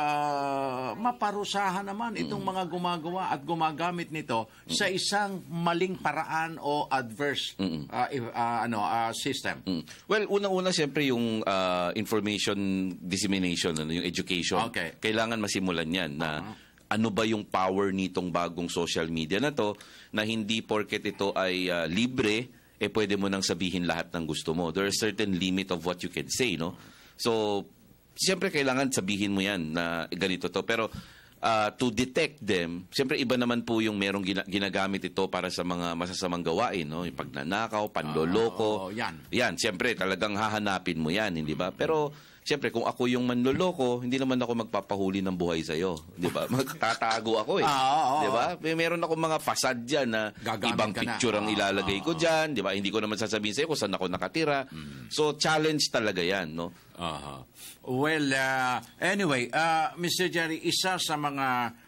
uh, maparusahan naman itong mm. mga gumagawa at gumagamit nito mm. sa isang maling paraan o adverse mm. uh, uh, ano uh, system? Mm. Well, unang-una siyempre yung uh, information dissemination, ano, yung education. Okay. Kailangan masimulan yan na uh-huh. ano ba yung power nitong bagong social media na to na hindi porket ito ay uh, libre, eh pwede mo nang sabihin lahat ng gusto mo. There is certain limit of what you can say, no? So, siyempre kailangan sabihin mo yan na ganito to. Pero uh, to detect them, siyempre iba naman po yung merong gina- ginagamit ito para sa mga masasamang gawain, no? Yung pagnanakaw, panloloko. Uh, oh, yan. Yan, siyempre talagang hahanapin mo yan, hindi ba? Pero siyempre, kung ako yung manloloko, hindi naman ako magpapahuli ng buhay sa'yo. Di ba? Magtatago ako eh. Ah, oo, oo. Di ba? May meron ako mga fasad dyan na Gagamit ibang ka na. picture ang Ah, ilalagay ah, ko dyan. Di ba? Hindi ko naman sasabihin sa'yo kung saan ako nakatira. Mm. So, challenge talaga yan, no? Aha. Well, uh, anyway, uh, Mister Jerry, isa sa mga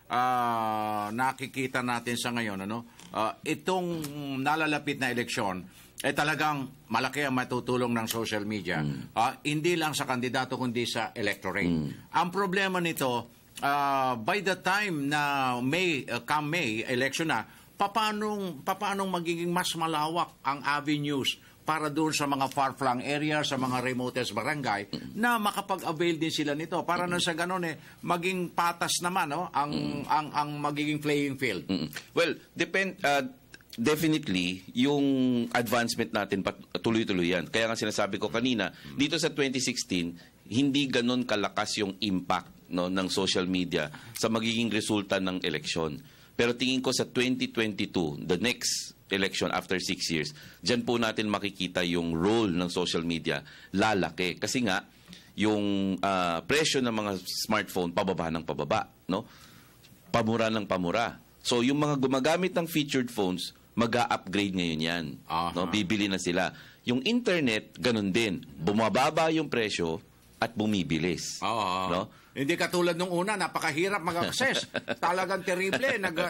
uh, nakikita natin sa ngayon, ano, uh, itong nalalapit na eleksyon, eh talagang malaki ang matutulong ng social media. Mm. Uh, hindi lang sa kandidato, kundi sa electorate. Mm. Ang problema nito, uh, by the time na May, uh, come May, election na, papanong, papanong magiging mas malawak ang avenues para doon sa mga far-flung area, sa mga remotest barangay, na makapag-avail din sila nito. Para na sa ganun eh, maging patas naman no? ang, mm. ang, ang magiging playing field. Mm. Well, depend... Uh, definitely, yung advancement natin tuloy-tuloy yan. Kaya nga sinasabi ko kanina, dito sa twenty sixteen, hindi ganon kalakas yung impact no, ng social media sa magiging resulta ng eleksyon. Pero tingin ko sa twenty twenty-two, the next election after six years, dyan po natin makikita yung role ng social media lalaki. Kasi nga, yung uh, presyo ng mga smartphone, pababa ng pababa. No? Pamura ng pamura. So, yung mga gumagamit ng featured phones, mag-a-upgrade ngayon yan. Uh-huh. No? Bibili na sila. Yung internet, ganun din. Bumababa yung presyo at bumibilis. Uh-huh. No? Hindi katulad nung una, napakahirap mag-access. Talagang terrible.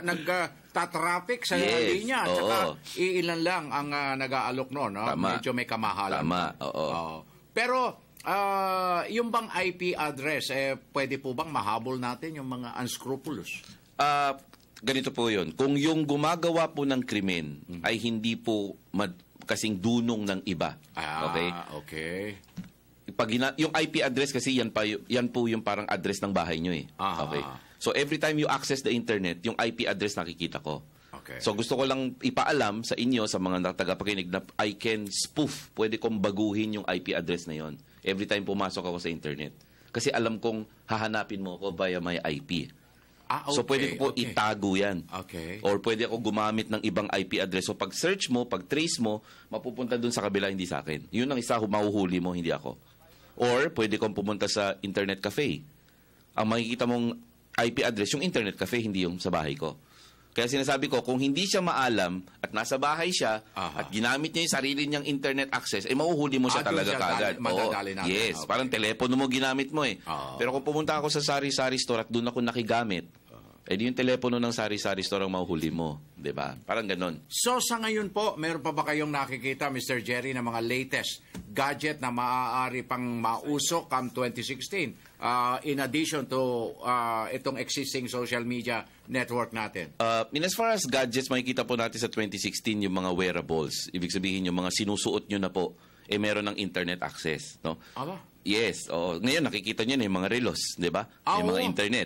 Nag-traffic sa yes. linya. At saka iilan lang ang uh, nag-aalok noon. No? Tama. Medyo may kamahalan. Tama, oo. Uh, pero, uh, yung bang I P address, eh, pwede po bang mahabol natin yung mga unscrupulous? Ah... Uh, Ganito po yun. Kung yung gumagawa po ng krimen mm-hmm. ay hindi po mad- kasing dunong ng iba. Ah, okay? okay. Pag ina- yung I P address kasi yan, pa, yan po yung parang address ng bahay nyo eh. Ah, okay? So every time you access the internet, yung I P address nakikita ko. Okay. So gusto ko lang ipaalam sa inyo, sa mga tagapakinig, na I can spoof. Pwede kong baguhin yung I P address na yon every time pumasok ako sa internet. Kasi alam kong hahanapin mo ako via my I P. Ah, okay, so, pwede ko po okay. itago yan. Okay. Or pwede ako gumamit ng ibang I P address. So, pag search mo, pag trace mo, mapupunta dun sa kabila, hindi sa akin. Yun ang isa, mahuhuli mo, hindi ako. Or, pwede kong pumunta sa internet cafe. Ang makikita mong I P address, yung internet cafe, hindi yung sa bahay ko. Kaya sinasabi ko, kung hindi siya maalam at nasa bahay siya Aha. at ginamit niya yung sarili niyang internet access, eh mahuhuli mo siya ah, talaga kagad. Yes, okay. Parang telepono mo ginamit mo eh. Uh-huh. Pero kung pumunta ako sa sari-sari store at doon ako nakigamit, eh di yung telepono ng sari-sari store ang mahuhuli mo. Diba? Parang ganon. So sa ngayon po, meron pa ba kayong nakikita, Mister Jerry, na mga latest gadget na maaari pang mausok come twenty sixteen uh, in addition to uh, itong existing social media network natin? Uh, in as far as gadgets, makikita po natin sa twenty sixteen yung mga wearables. Ibig sabihin yung mga sinusuot nyo na po, eh meron ng internet access. No? Aba? Yes. Oh, ngayon nakikita nyo na yung mga relos, di ba? Ah, yung mga oo. internet.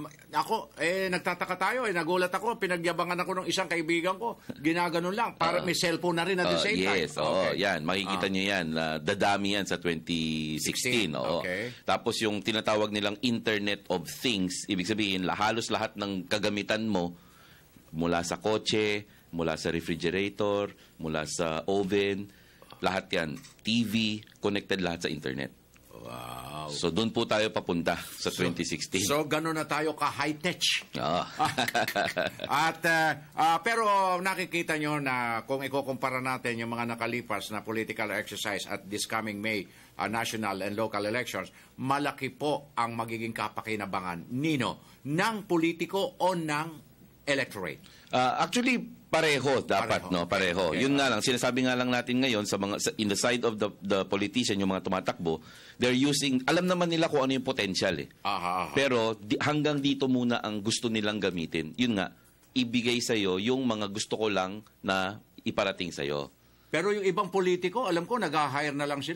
Ako, eh, nagtataka tayo, eh, nagulat ako, pinagyabangan ako ng isang kaibigan ko, ginaganon lang, para uh, may cellphone na rin at the uh, same yes, time. Yes, okay. yan, makikita uh, nyo yan, uh, dadami yan sa twenty sixteen. Oo. Okay. Tapos yung tinatawag nilang Internet of Things, ibig sabihin, halos lahat ng kagamitan mo, mula sa kotse, mula sa refrigerator, mula sa oven, lahat yan, T V, connected lahat sa internet. Wow. So, doon po tayo papunta sa twenty sixteen. So, so gano'n na tayo ka-high-tech. Oo. At, uh, uh, pero nakikita nyo na kung ikukumpara natin yung mga nakalipas na political exercise at this coming May uh, national and local elections, malaki po ang magiging kapakinabangan nino ng politiko o ng electorate. Uh, actually, pareho dapat, pareho. no? Pareho. Okay. Yun nga lang, sinasabi nga lang natin ngayon sa mga sa, in the side of the the politician, yung mga tumatakbo, they're using, alam naman nila kung ano yung potential eh. Aha, aha. Pero di, hanggang dito muna ang gusto nilang gamitin. Yun nga, ibigay sa'yo yung mga gusto ko lang na iparating sa'yo. Pero yung ibang politiko, alam ko, nag-hire na lang sila eh.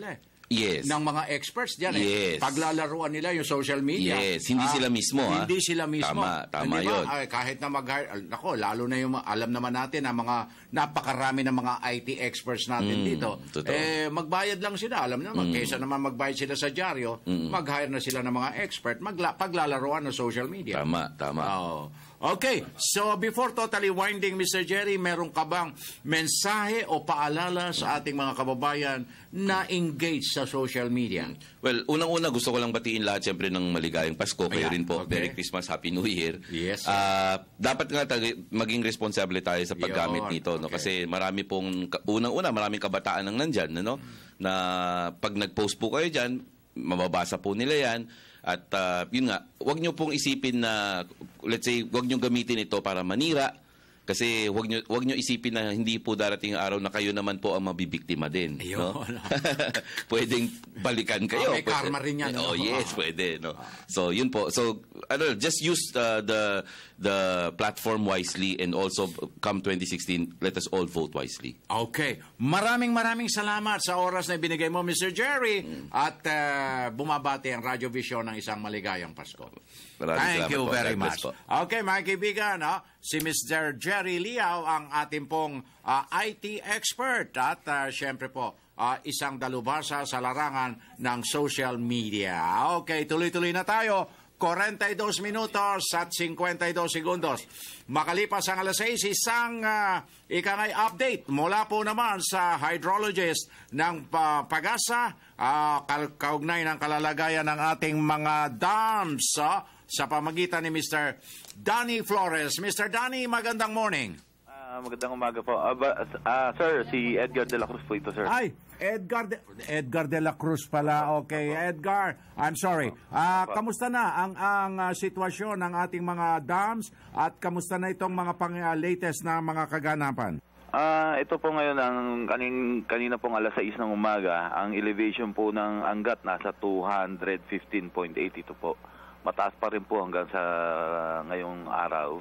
Yes. ng mga experts diyan Yes. eh. Paglalaruan nila yung social media. Yes, hindi sila mismo, ha? Hindi sila mismo. Tama, tama Hindi ba? yun. Ay, kahit na mag nako, lalo na yung mga- alam naman natin ang mga napakarami ng mga I T experts natin Mm, dito. totoo. Eh magbayad lang sila. Alam naman, Mm. kaysa naman magbayad sila sa dyaryo, Mm. mag-hire na sila ng mga expert, magla- paglalaruan ng social media. Tama, tama. Oh. Okay, so before totally winding, Mister Jerry, meron ka bang mensahe o paalala sa ating mga kababayan na engage sa social media? Well, unang-una gusto ko lang batiin lahat siyempre ng maligayang Pasko. Kayo Ayan, rin po. okay. Merry Christmas, Happy New Year. Yes, sir. Ah, dapat nga tag- maging responsable tayo sa paggamit Yun, nito. No? okay. Kasi marami pong, unang-una, maraming kabataan ang nandyan. Ano? Na pag nag-post po kayo dyan, mababasa po nila yan. At ah, yun nga, huwag nyo pong isipin na, let's say, huwag nyo gamitin ito para manira. Kasi huwag nyo, huwag nyo isipin na hindi po darating ang araw na kayo naman po ang mabibiktima din. No? Ayun. Pwedeng balikan kayo. Ah, may karma rin yan, Oh, no? yes, pwede. No? So, yun po. So, ano, just use uh, the the platform wisely and also come twenty sixteen, let us all vote wisely. Okay. Maraming maraming salamat sa oras na binigay mo, Mister Jerry. At uh, bumabati ang Radyo Vision ng isang maligayang Pasko. Maraming Thank salamat you po. very God bless much. po. Okay, mga kaibigan, no? Si Mister Jerry Liao ang ating pong uh, I T expert at uh, syempre po, uh, isang dalubhasa sa larangan ng social media. Okay, tuloy-tuloy na tayo. forty-two minutos at fifty-two segundos. Makalipas ang alas seis, isang uh, ikangay update mula po naman sa hydrologist ng uh, Pag-asa, uh, kaugnay ng kalalagayan ng ating mga dams uh, sa pamagitan ni Mister Danny Flores. Mister Danny, magandang morning. Ah, magandang umaga po. Ah, ba- ah, sir, si Edgar de la Cruz po ito, sir. Ay, Edgar de, Edgar de la Cruz pala. Okay, Edgar, I'm sorry. Ah, kamusta na ang ang ah, sitwasyon ng ating mga dams at kamusta na itong mga pang ah, latest na mga kaganapan? Ah, ito po ngayon ang kanin, kanina pong alas sais ng umaga, ang elevation po ng Angat nasa two fifteen point eight ito po. Mataas pa rin po hanggang sa ngayong araw.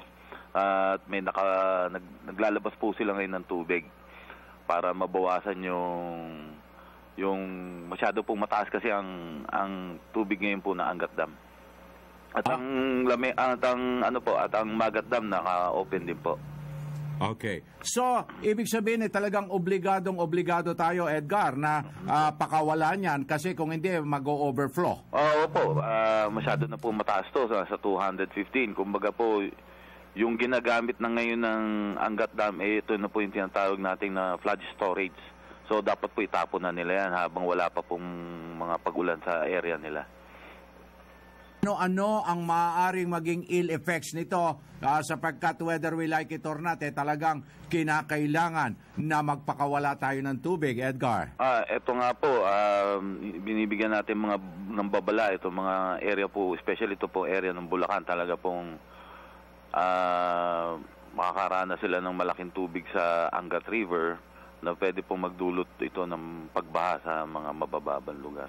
At may naka, nag, naglalabas po sila ngayon ng tubig para mabawasan yung yung masyado pong mataas kasi ang ang tubig ngayon po na Angat Dam. At ang lami, at ang ano po, at ang Magat Dam naka-open din po. Okay. So, ibig sabihin eh talagang obligadong obligado tayo, Edgar, na ah, pakawalan yan kasi kung hindi mag-o-overflow. Oo po, ah, masyado na po mataas to sa, sa two fifteen. Kumbaga po, yung ginagamit na ngayon ng Angat Dam, eh, ito na po yung tinatawag natin na flood storage. So, dapat po itapon na nila yan habang wala pa pong mga pag-ulan sa area nila. Ano-ano ang maaaring maging ill effects nito ah, sapagkat whether we like it or not, eh, talagang kinakailangan na magpakawala tayo ng tubig, Edgar? Ah, ito nga po, um, binibigyan natin mga ng babala ito mga area po, especially ito po area ng Bulacan, talaga pong uh, makakarana sila ng malaking tubig sa Angat River na pwede pong magdulot ito ng pagbaha sa mga mabababang lugar.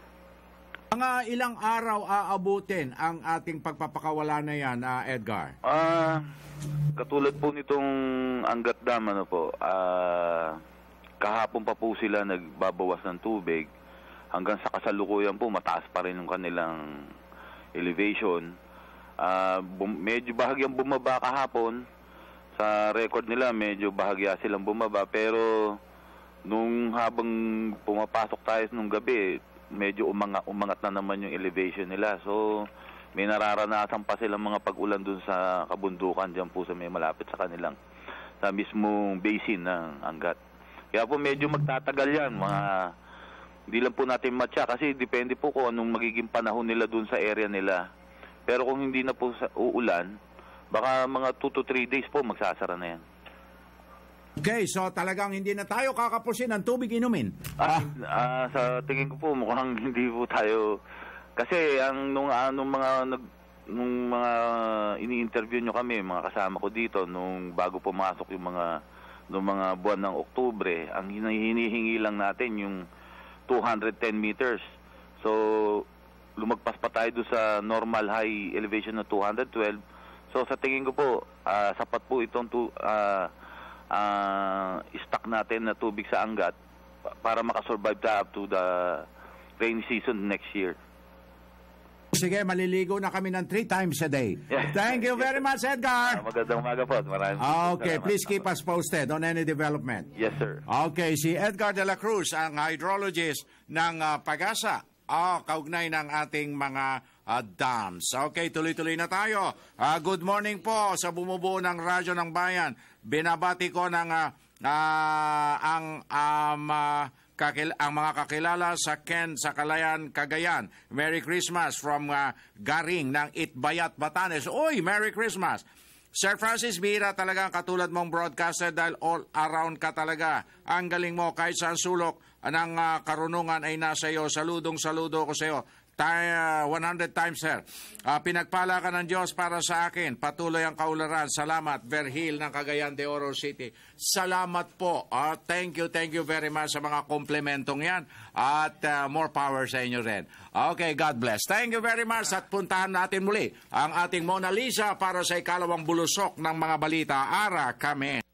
Mga ilang araw aabutin ang ating pagpapakawala na yan, ah, Edgar? Ah, katulad po nitong Angat Dam, ano po, ah, kahapon pa po sila nagbabawas ng tubig. Hanggang sa kasalukuyan po, mataas pa rin yung kanilang elevation. Ah, bum- medyo bahagyang bumaba kahapon. Sa record nila, medyo bahagya silang bumaba. Pero nung habang pumapasok tayo nung gabi, medyo umanga, umangat na naman yung elevation nila. So, may nararanasan pa silang mga pag-ulan dun sa kabundukan dyan po sa may malapit sa kanilang, sa mismong basin ng Angat. Kaya po medyo magtatagal yan. Mga, hindi lang po natin matya kasi depende po kung anong magiging panahon nila dun sa area nila. Pero kung hindi na po sa uulan, baka mga two to three days po magsasara na yan. Okay, so talagang hindi na tayo kakapusin ng tubig inumin. Ah, ah, sa tingin ko po mukhang hindi po tayo kasi ang nung anong mga nag nung mga ini-interview nyo kami, mga kasama ko dito nung bago pumasok yung mga nung mga buwan ng Oktubre, ang hinihingi lang natin yung two hundred ten meters. So lumagpas pa tayo doon sa normal high elevation na two hundred twelve. So sa tingin ko po, ah, sapat po itong to, ah, uh, stock natin na tubig sa Angat para makasurvive tayo up to the rainy season next year. Sige, maliligo na kami ng three times a day. Thank you very much, Edgar. Uh, magandang umaga po. Maraming Okay, salamat. please keep us posted on any development. Yes, sir. Okay, si Edgar de la Cruz, ang hydrologist ng uh, Pag-asa. Ah, kaugnay ng ating mga uh, dams. Okay, tuloy-tuloy na tayo. Uh, good morning po sa bumubuo ng Radyo ng Bayan. Binabati ko ng uh, uh, ang um, uh, kakil- ang mga kakilala sa Ken sa Calayan, Cagayan. Merry Christmas from uh, Garing ng Itbayat, Batanes. Uy, Merry Christmas! Sir Francis, bihira talaga ang katulad mong broadcaster dahil all around ka talaga. Ang galing mo kahit saan sulok ng uh, karunungan ay nasa iyo. Saludong saludo ko sa iyo. Uh, one hundred times, sir. Uh, pinagpala ka ng Diyos para sa akin. Patuloy ang kaularan. Salamat. Verhil ng Cagayan de Oro City. Salamat po. Uh, thank you, thank you very much sa mga komplementong yan. At uh, more power sa inyo rin. Okay, God bless. Thank you very much. At puntahan natin muli ang ating Mona Lisa para sa ikalawang bulusok ng mga balita. Ara kami.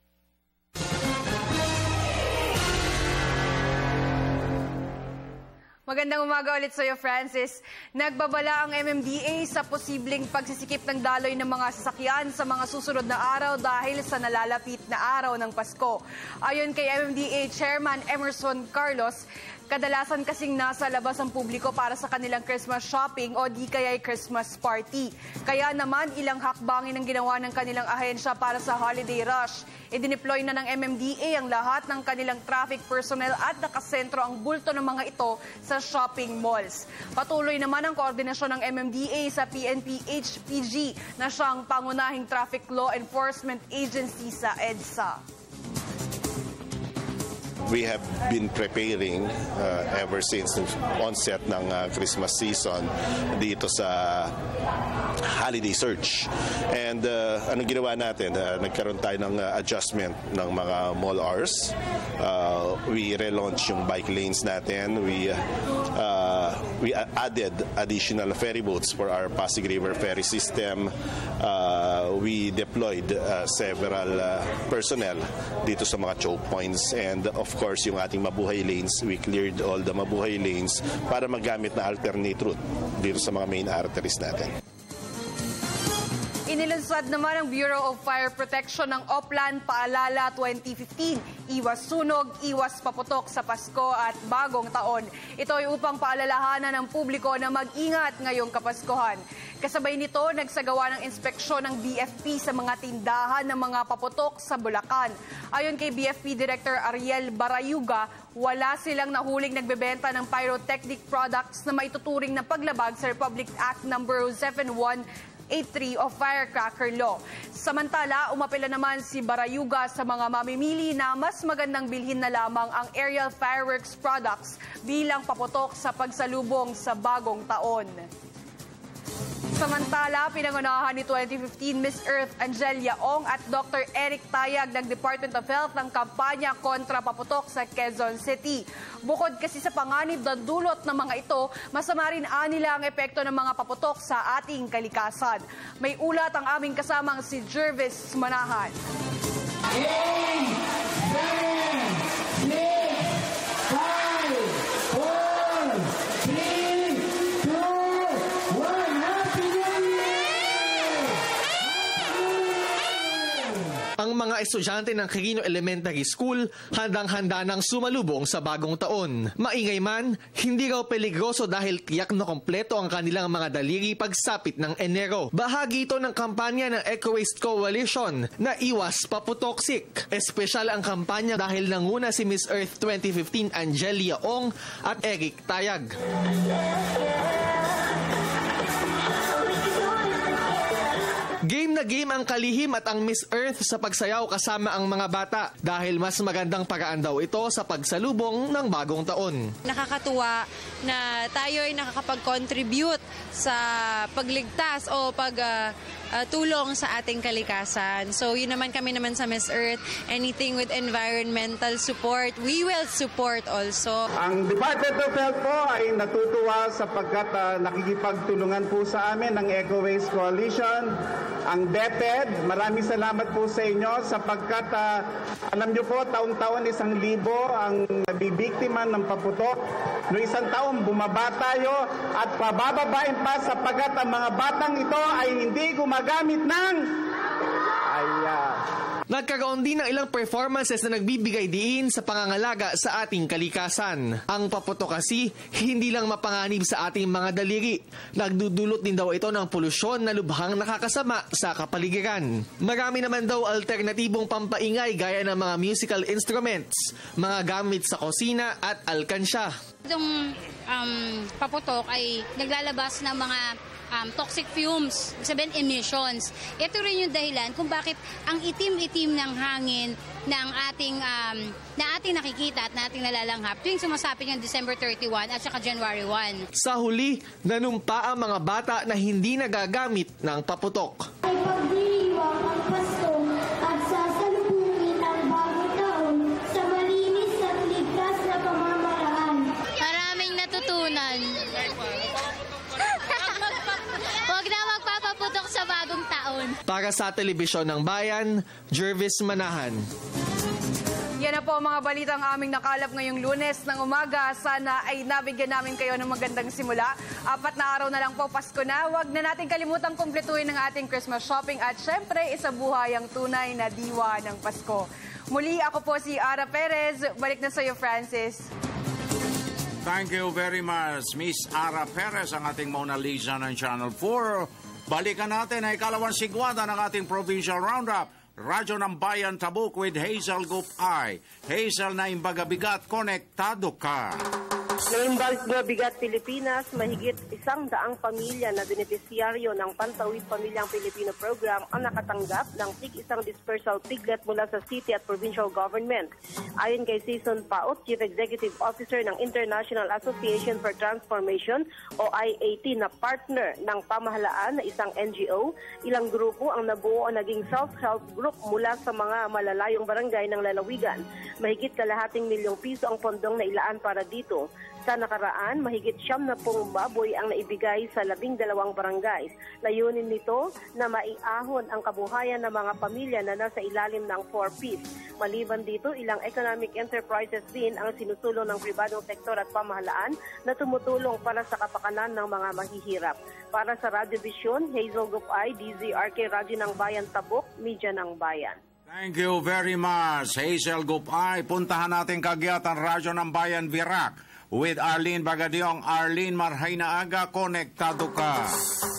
Magandang umaga ulit sa iyo, Francis. Nagbabala ang M M D A sa posibleng pagsisikip ng daloy ng mga sasakyan sa mga susunod na araw dahil sa nalalapit na araw ng Pasko. Ayon kay M M D A Chairman Emerson Carlos, kadalasan kasing nasa labas ang publiko para sa kanilang Christmas shopping o di kaya'y Christmas party. Kaya naman ilang hakbangin ang ginawa ng kanilang ahensya para sa holiday rush. Idineploy na ng M M D A ang lahat ng kanilang traffic personnel at nakasentro ang bulto ng mga ito sa shopping malls. Patuloy naman ang koordinasyon ng M M D A sa P N P H P G na siyang pangunahing traffic law enforcement agency sa EDSA. We have been preparing uh, ever since the onset ng uh, Christmas season dito sa holiday surge. And uh, anong ginawa natin? Uh, nagkaroon tayo ng uh, adjustment ng mga mall hours. Uh, we relaunch yung bike lanes natin. We uh, we added additional ferry boats for our Pasig River ferry system. Uh, we deployed uh, several uh, personnel dito sa mga choke points, and of course yung ating mabuhay lanes, we cleared all the mabuhay lanes para magamit na alternate route dito sa mga main arteries natin. Inilunsad naman ng Bureau of Fire Protection ng Oplan Paalala twenty fifteen, iwas sunog, iwas paputok sa Pasko at bagong taon. Ito ay upang paalalahanan ng publiko na mag-ingat ngayong Kapaskuhan. Kasabay nito, nagsagawa ng inspeksyon ng B F P sa mga tindahan ng mga paputok sa Bulacan. Ayon kay B F P Director Ariel Barayuga, wala silang nahuling nagbebenta ng pyrotechnic products na maituturing na paglabag sa Republic Act number seven one eight three o Firecracker Law. Samantala, umapela naman si Barayuga sa mga mamimili na mas magandang bilhin na lamang ang aerial fireworks products bilang paputok sa pagsalubong sa bagong taon. Samantala, pinangunahan ni twenty fifteen Miss Earth Angelia Ong at Doctor Eric Tayag ng Department of Health ng kampanya kontra paputok sa Quezon City. Bukod kasi sa panganib na dulot ng mga ito, masama rin anila ang epekto ng mga paputok sa ating kalikasan. May ulat ang aming kasamang si Jervis Manahan. eight, seven, six, five, four, three, two, one. Ang mga estudyante ng Quirino Elementary School handang-handa ng sumalubong sa bagong taon. Maingay man, hindi raw peligroso dahil tiyak na kompleto ang kanilang mga daliri pagsapit ng Enero. Bahagi ito ng kampanya ng Eco Waste Coalition na Iwas Paputoksik. Espesyal ang kampanya dahil nanguna si Miss Earth twenty fifteen Angelia Ong at Eric Tayag. Game na game ang kalihim at ang Miss Earth sa pagsayaw kasama ang mga bata dahil mas magandang paraan daw ito sa pagsalubong ng bagong taon. Nakakatuwa na tayo ay nakakapag-contribute sa pagligtas o pag uh, uh, tulong sa ating kalikasan. So yun naman kami naman sa Miss Earth, anything with environmental support, we will support also. Ang Department of Health po ay natutuwa sapagkat uh, nakikipagtulungan po sa amin ng Eco Waste Coalition, ang DepEd. Maraming salamat po sa inyo sapagkat uh, alam nyo po, taon-taon isang libo ang nabibiktima ng paputok. No isang taon bumaba tayo at pabababain pa sapagkat ang mga batang ito ay hindi gumagamit ng ay uh, Nagkaroon din ng ilang performances na nagbibigay diin sa pangangalaga sa ating kalikasan. Ang paputok kasi, hindi lang mapanganib sa ating mga daliri. Nagdudulot din daw ito ng polusyon na lubhang nakakasama sa kapaligiran. Marami naman daw alternatibong pampaingay gaya ng mga musical instruments, mga gamit sa kusina at alkansya. Itong um, paputok ay naglalabas ng mga Um, toxic fumes, sabihin emissions. Ito rin yung dahilan kung bakit ang itim-itim ng hangin ng ating um, na ating nakikita at nating nalalanghap tuwing sumasapit yung December thirty-first at saka January first. Sa huli, nanumpa ang mga bata na hindi nagagamit ng paputok. Ay pagdiriwang ang Pasko at sasalubungin ang bagong taon sa malinis at ligtas na pamamaraan. Maraming natutunan. Huwag na magpapaputok sa bagong taon. Para sa Telebisyon ng Bayan, Jervis Manahan. Yan na po ang mga balitang aming nakalap ngayong Lunes ng umaga. Sana ay nabigyan namin kayo ng magandang simula. Apat na araw na lang po, Pasko na. Huwag na natin kalimutang kumpletuhin ng ating Christmas shopping at syempre isabuhay ang tunay na diwa ng Pasko. Muli ako po si Ara Perez. Balik na sa iyo, Francis. Thank you very much, Miss Ara Perez, ang ating Mona Lisa ng Channel four. Balikan natin ay ikalawang sigwada ng ating Provincial Roundup. Radyo ng Bayan Tabuk with Hazel Gupay. Hazel, na imbagabigat, konektado ka. Naimbagabigat Pilipinas, mahigit isang daang pamilya na benepisyaryo ng Pantawid Pamilyang Pilipino Program ang nakatanggap ng tig-isang dispersal piglet mula sa city at provincial government. Ayon kay Season Paot, Chief Executive Officer ng International Association for Transformation o I A T na partner ng pamahalaan na isang N G O, ilang grupo ang nabuo o naging self-help group mula sa mga malalayong barangay ng lalawigan. Mahigit kalahating milyong piso ang pondong nailaan para dito. Sa nakaraan, mahigit siyam na pong baboy ang naibigay sa labing dalawang barangays. Layunin nito na maiahon ang kabuhayan ng mga pamilya na nasa ilalim ng four Ps. Maliban dito, ilang economic enterprises din ang sinusulong ng pribadong sektor at pamahalaan na tumutulong para sa kapakanan ng mga mahihirap. Para sa Radio Vision, Hazel Gupay, D Z R K Radyo ng Bayan Tabuk, Media ng Bayan. Thank you very much, Hazel Gupay. Puntahan natin kagyatan Radyo ng Bayan Virac with Arlene Bagadiong. Arlene, marhay na aga, konektado ka.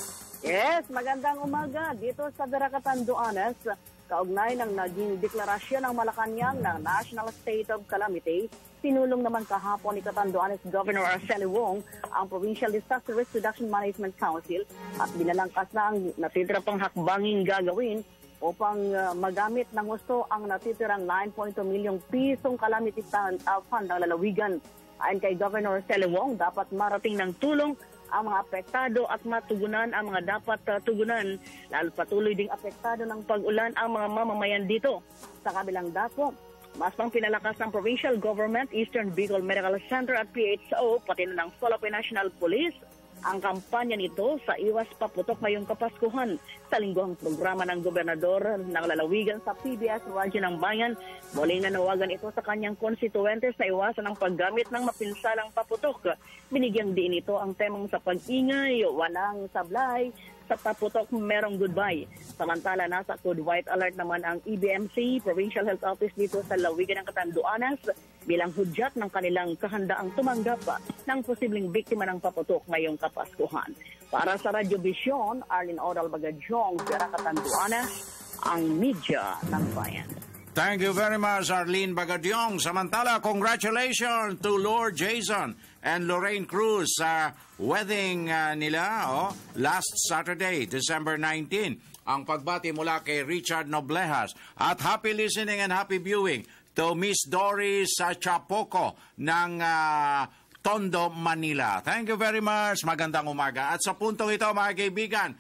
Yes, magandang umaga dito sa Virac, Catanduanes. Kaugnay ng naging deklarasyon ng Malacanang ng National State of Calamity, sinulong naman kahapon ni Catanduanes Governor Arceli Wong ang Provincial Disaster Risk Reduction Management Council at binalangkas na ang natitira pang hakbanging gagawin upang uh, magamit ng gusto ang natitirang nine point two milyong pisong calamity fund, uh, fund ng lalawigan. Ayon kay Governor Arceli Wong, dapat marating ng tulong ang mga apektado at matugunan ang mga dapat uh, tugunan. Lalo patuloy ding apektado ng pag-ulan ang mga mamamayan dito. Sa kabilang dako, mas pang pinalakas ng Provincial Government, Eastern Bicol Medical Center at P H O, pati na ng Philippine National Police, ang kampanya nito sa Iwas Paputok ngayong Kapaskuhan. Sa lingguhang programa ng Gobernador ng Lalawigan sa P B S Radyo ng Bayan, muling nanawagan ito sa kanyang konstituente sa iwasan ang paggamit ng mapinsalang paputok. Binigyang diin ito ang temang sa pag-ingay, walang sablay, sa paputok merong goodbye. Samantala, nasa Code White Alert naman ang E B M C, Provincial Health Office dito sa Lalawigan ng Catanduanes, bilang hudyat ng kanilang kahandaang tumanggap ng posibleng biktima ng paputok ngayong Kapaskuhan. Para sa Radio Vision, Arlene Odal Bagadiong, Virac, Catanduanes, ang media ng bayan. Thank you very much, Arlene Bagadiong. Samantala, congratulations to Lord Jason and Lorraine Cruz sa wedding uh, nila oh, last Saturday, December nineteenth. Ang pagbati mula kay Richard Noblejas. At happy listening and happy viewing to Miss Doris uh, Chapoco ng uh, Tondo, Manila. Thank you very much. Magandang umaga. At sa puntong ito, mga kaibigan,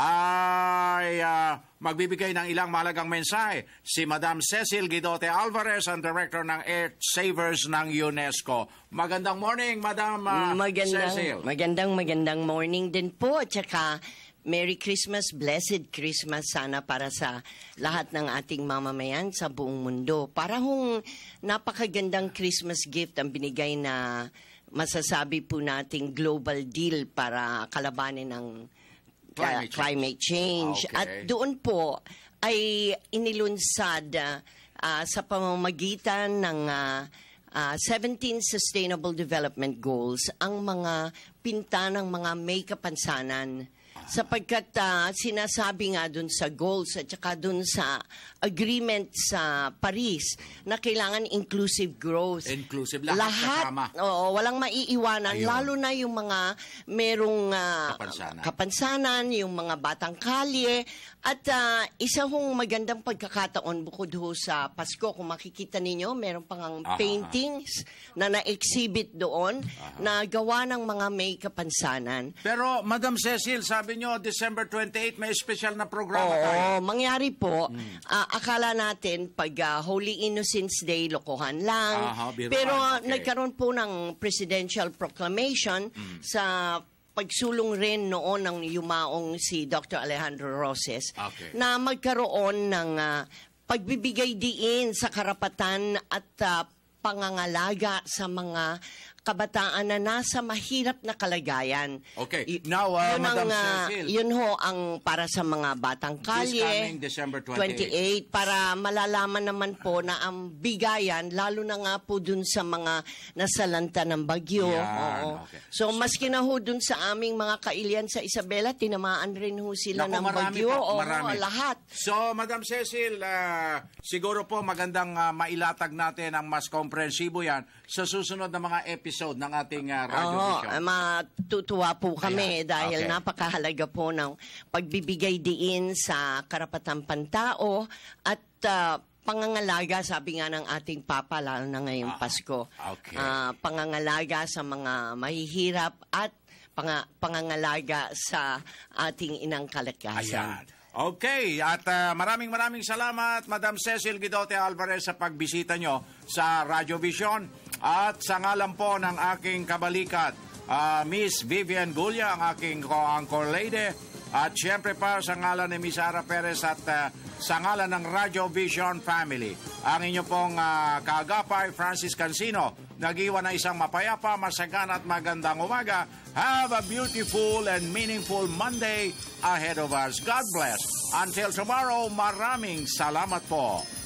ay uh, magbibigay ng ilang mahalagang mensahe si Madam Cecil Guidote Alvarez, ang Director ng Earth Savers ng UNESCO. Magandang morning, Madam uh, magandang, Cecil. Magandang, magandang morning din po. At saka, Merry Christmas, Blessed Christmas sana para sa lahat ng ating mamamayan sa buong mundo. Para hong napakagandang Christmas gift ang binigay na masasabi po nating global deal para kalabanin ng climate change. Climate change. Okay. At doon po ay inilunsad uh, sa pamamagitan ng uh, uh, seventeen Sustainable Development Goals ang mga pinta ng mga may kapansanan. Sapagkat uh, sinasabi nga dun sa goals at saka dun sa agreement sa Paris na kailangan inclusive growth. Inclusive, lahat, lahat kasama. Oo, walang maiiwanan. Ayun. Lalo na yung mga merong uh, kapansanan. kapansanan, yung mga batang kalye. At uh, isa hong magandang pagkakataon bukod ho sa Pasko, kung makikita ninyo, meron pang Aha. paintings na na-exhibit doon Aha. na gawa ng mga may kapansanan. Pero, Madam Cecil, sabi nyo, December twenty-eighth, may special na programa Oo, tayo. mangyari po, Hmm. uh, akala natin pag uh, Holy Innocents Day, lokohan lang. Aha, biruan, Pero okay. nagkaroon po ng presidential proclamation Hmm. sa pagsulong rin noon ng yumaong si Doctor Alejandro Roses Okay. na magkaroon ng uh, pagbibigay diin sa karapatan at uh, pangangalaga sa mga kabataan na nasa mahirap na kalagayan. Okay. Y- Now, uh, yun Madam ang, uh, Cecil. yun ho ang para sa mga batang This kalye. coming December twenty-eighth. twenty-eight, para malalaman naman po na ang bigayan, lalo na nga po dun sa mga nasalanta ng bagyo. Yan, Oo. okay. So, maski na ho dun sa aming mga kailian sa Isabela, tinamaan rin ho sila Naku, ng marami bagyo. po, Oo, marami. lahat. So, Madam Cecil, uh, siguro po magandang uh, mailatag natin ang mas komprehensibo yan sa susunod na mga episode ng ating uh, Radio Oo, Vision. eh, matutuwa po kami Ayan. dahil Okay. napakahalaga po ng pagbibigay diin sa karapatang pantao at uh, pangangalaga, sabi nga ng ating Papa, lalo na ngayong Pasko. Okay. Ah, pangangalaga sa mga mahihirap at panga- pangangalaga sa ating inang kalikasan. Ayan. Okay, at uh, maraming maraming salamat, Madam Cecil Guidote Alvarez, sa pagbisita nyo sa Radio Vision. At sa ngalan po ng aking kabalikat, uh, Miss Vivian Gulia, ang aking co-anchor lady, at syempre pa sa ngalan ni Miss Ara Perez at uh, sa ngalan ng Radio Vision Family, ang inyo pong uh, kaagapay, Francis Cancino, nag-iwan na isang mapayapa, masagana at magandang umaga. Have a beautiful and meaningful Monday ahead of us. God bless. Until tomorrow, maraming salamat po.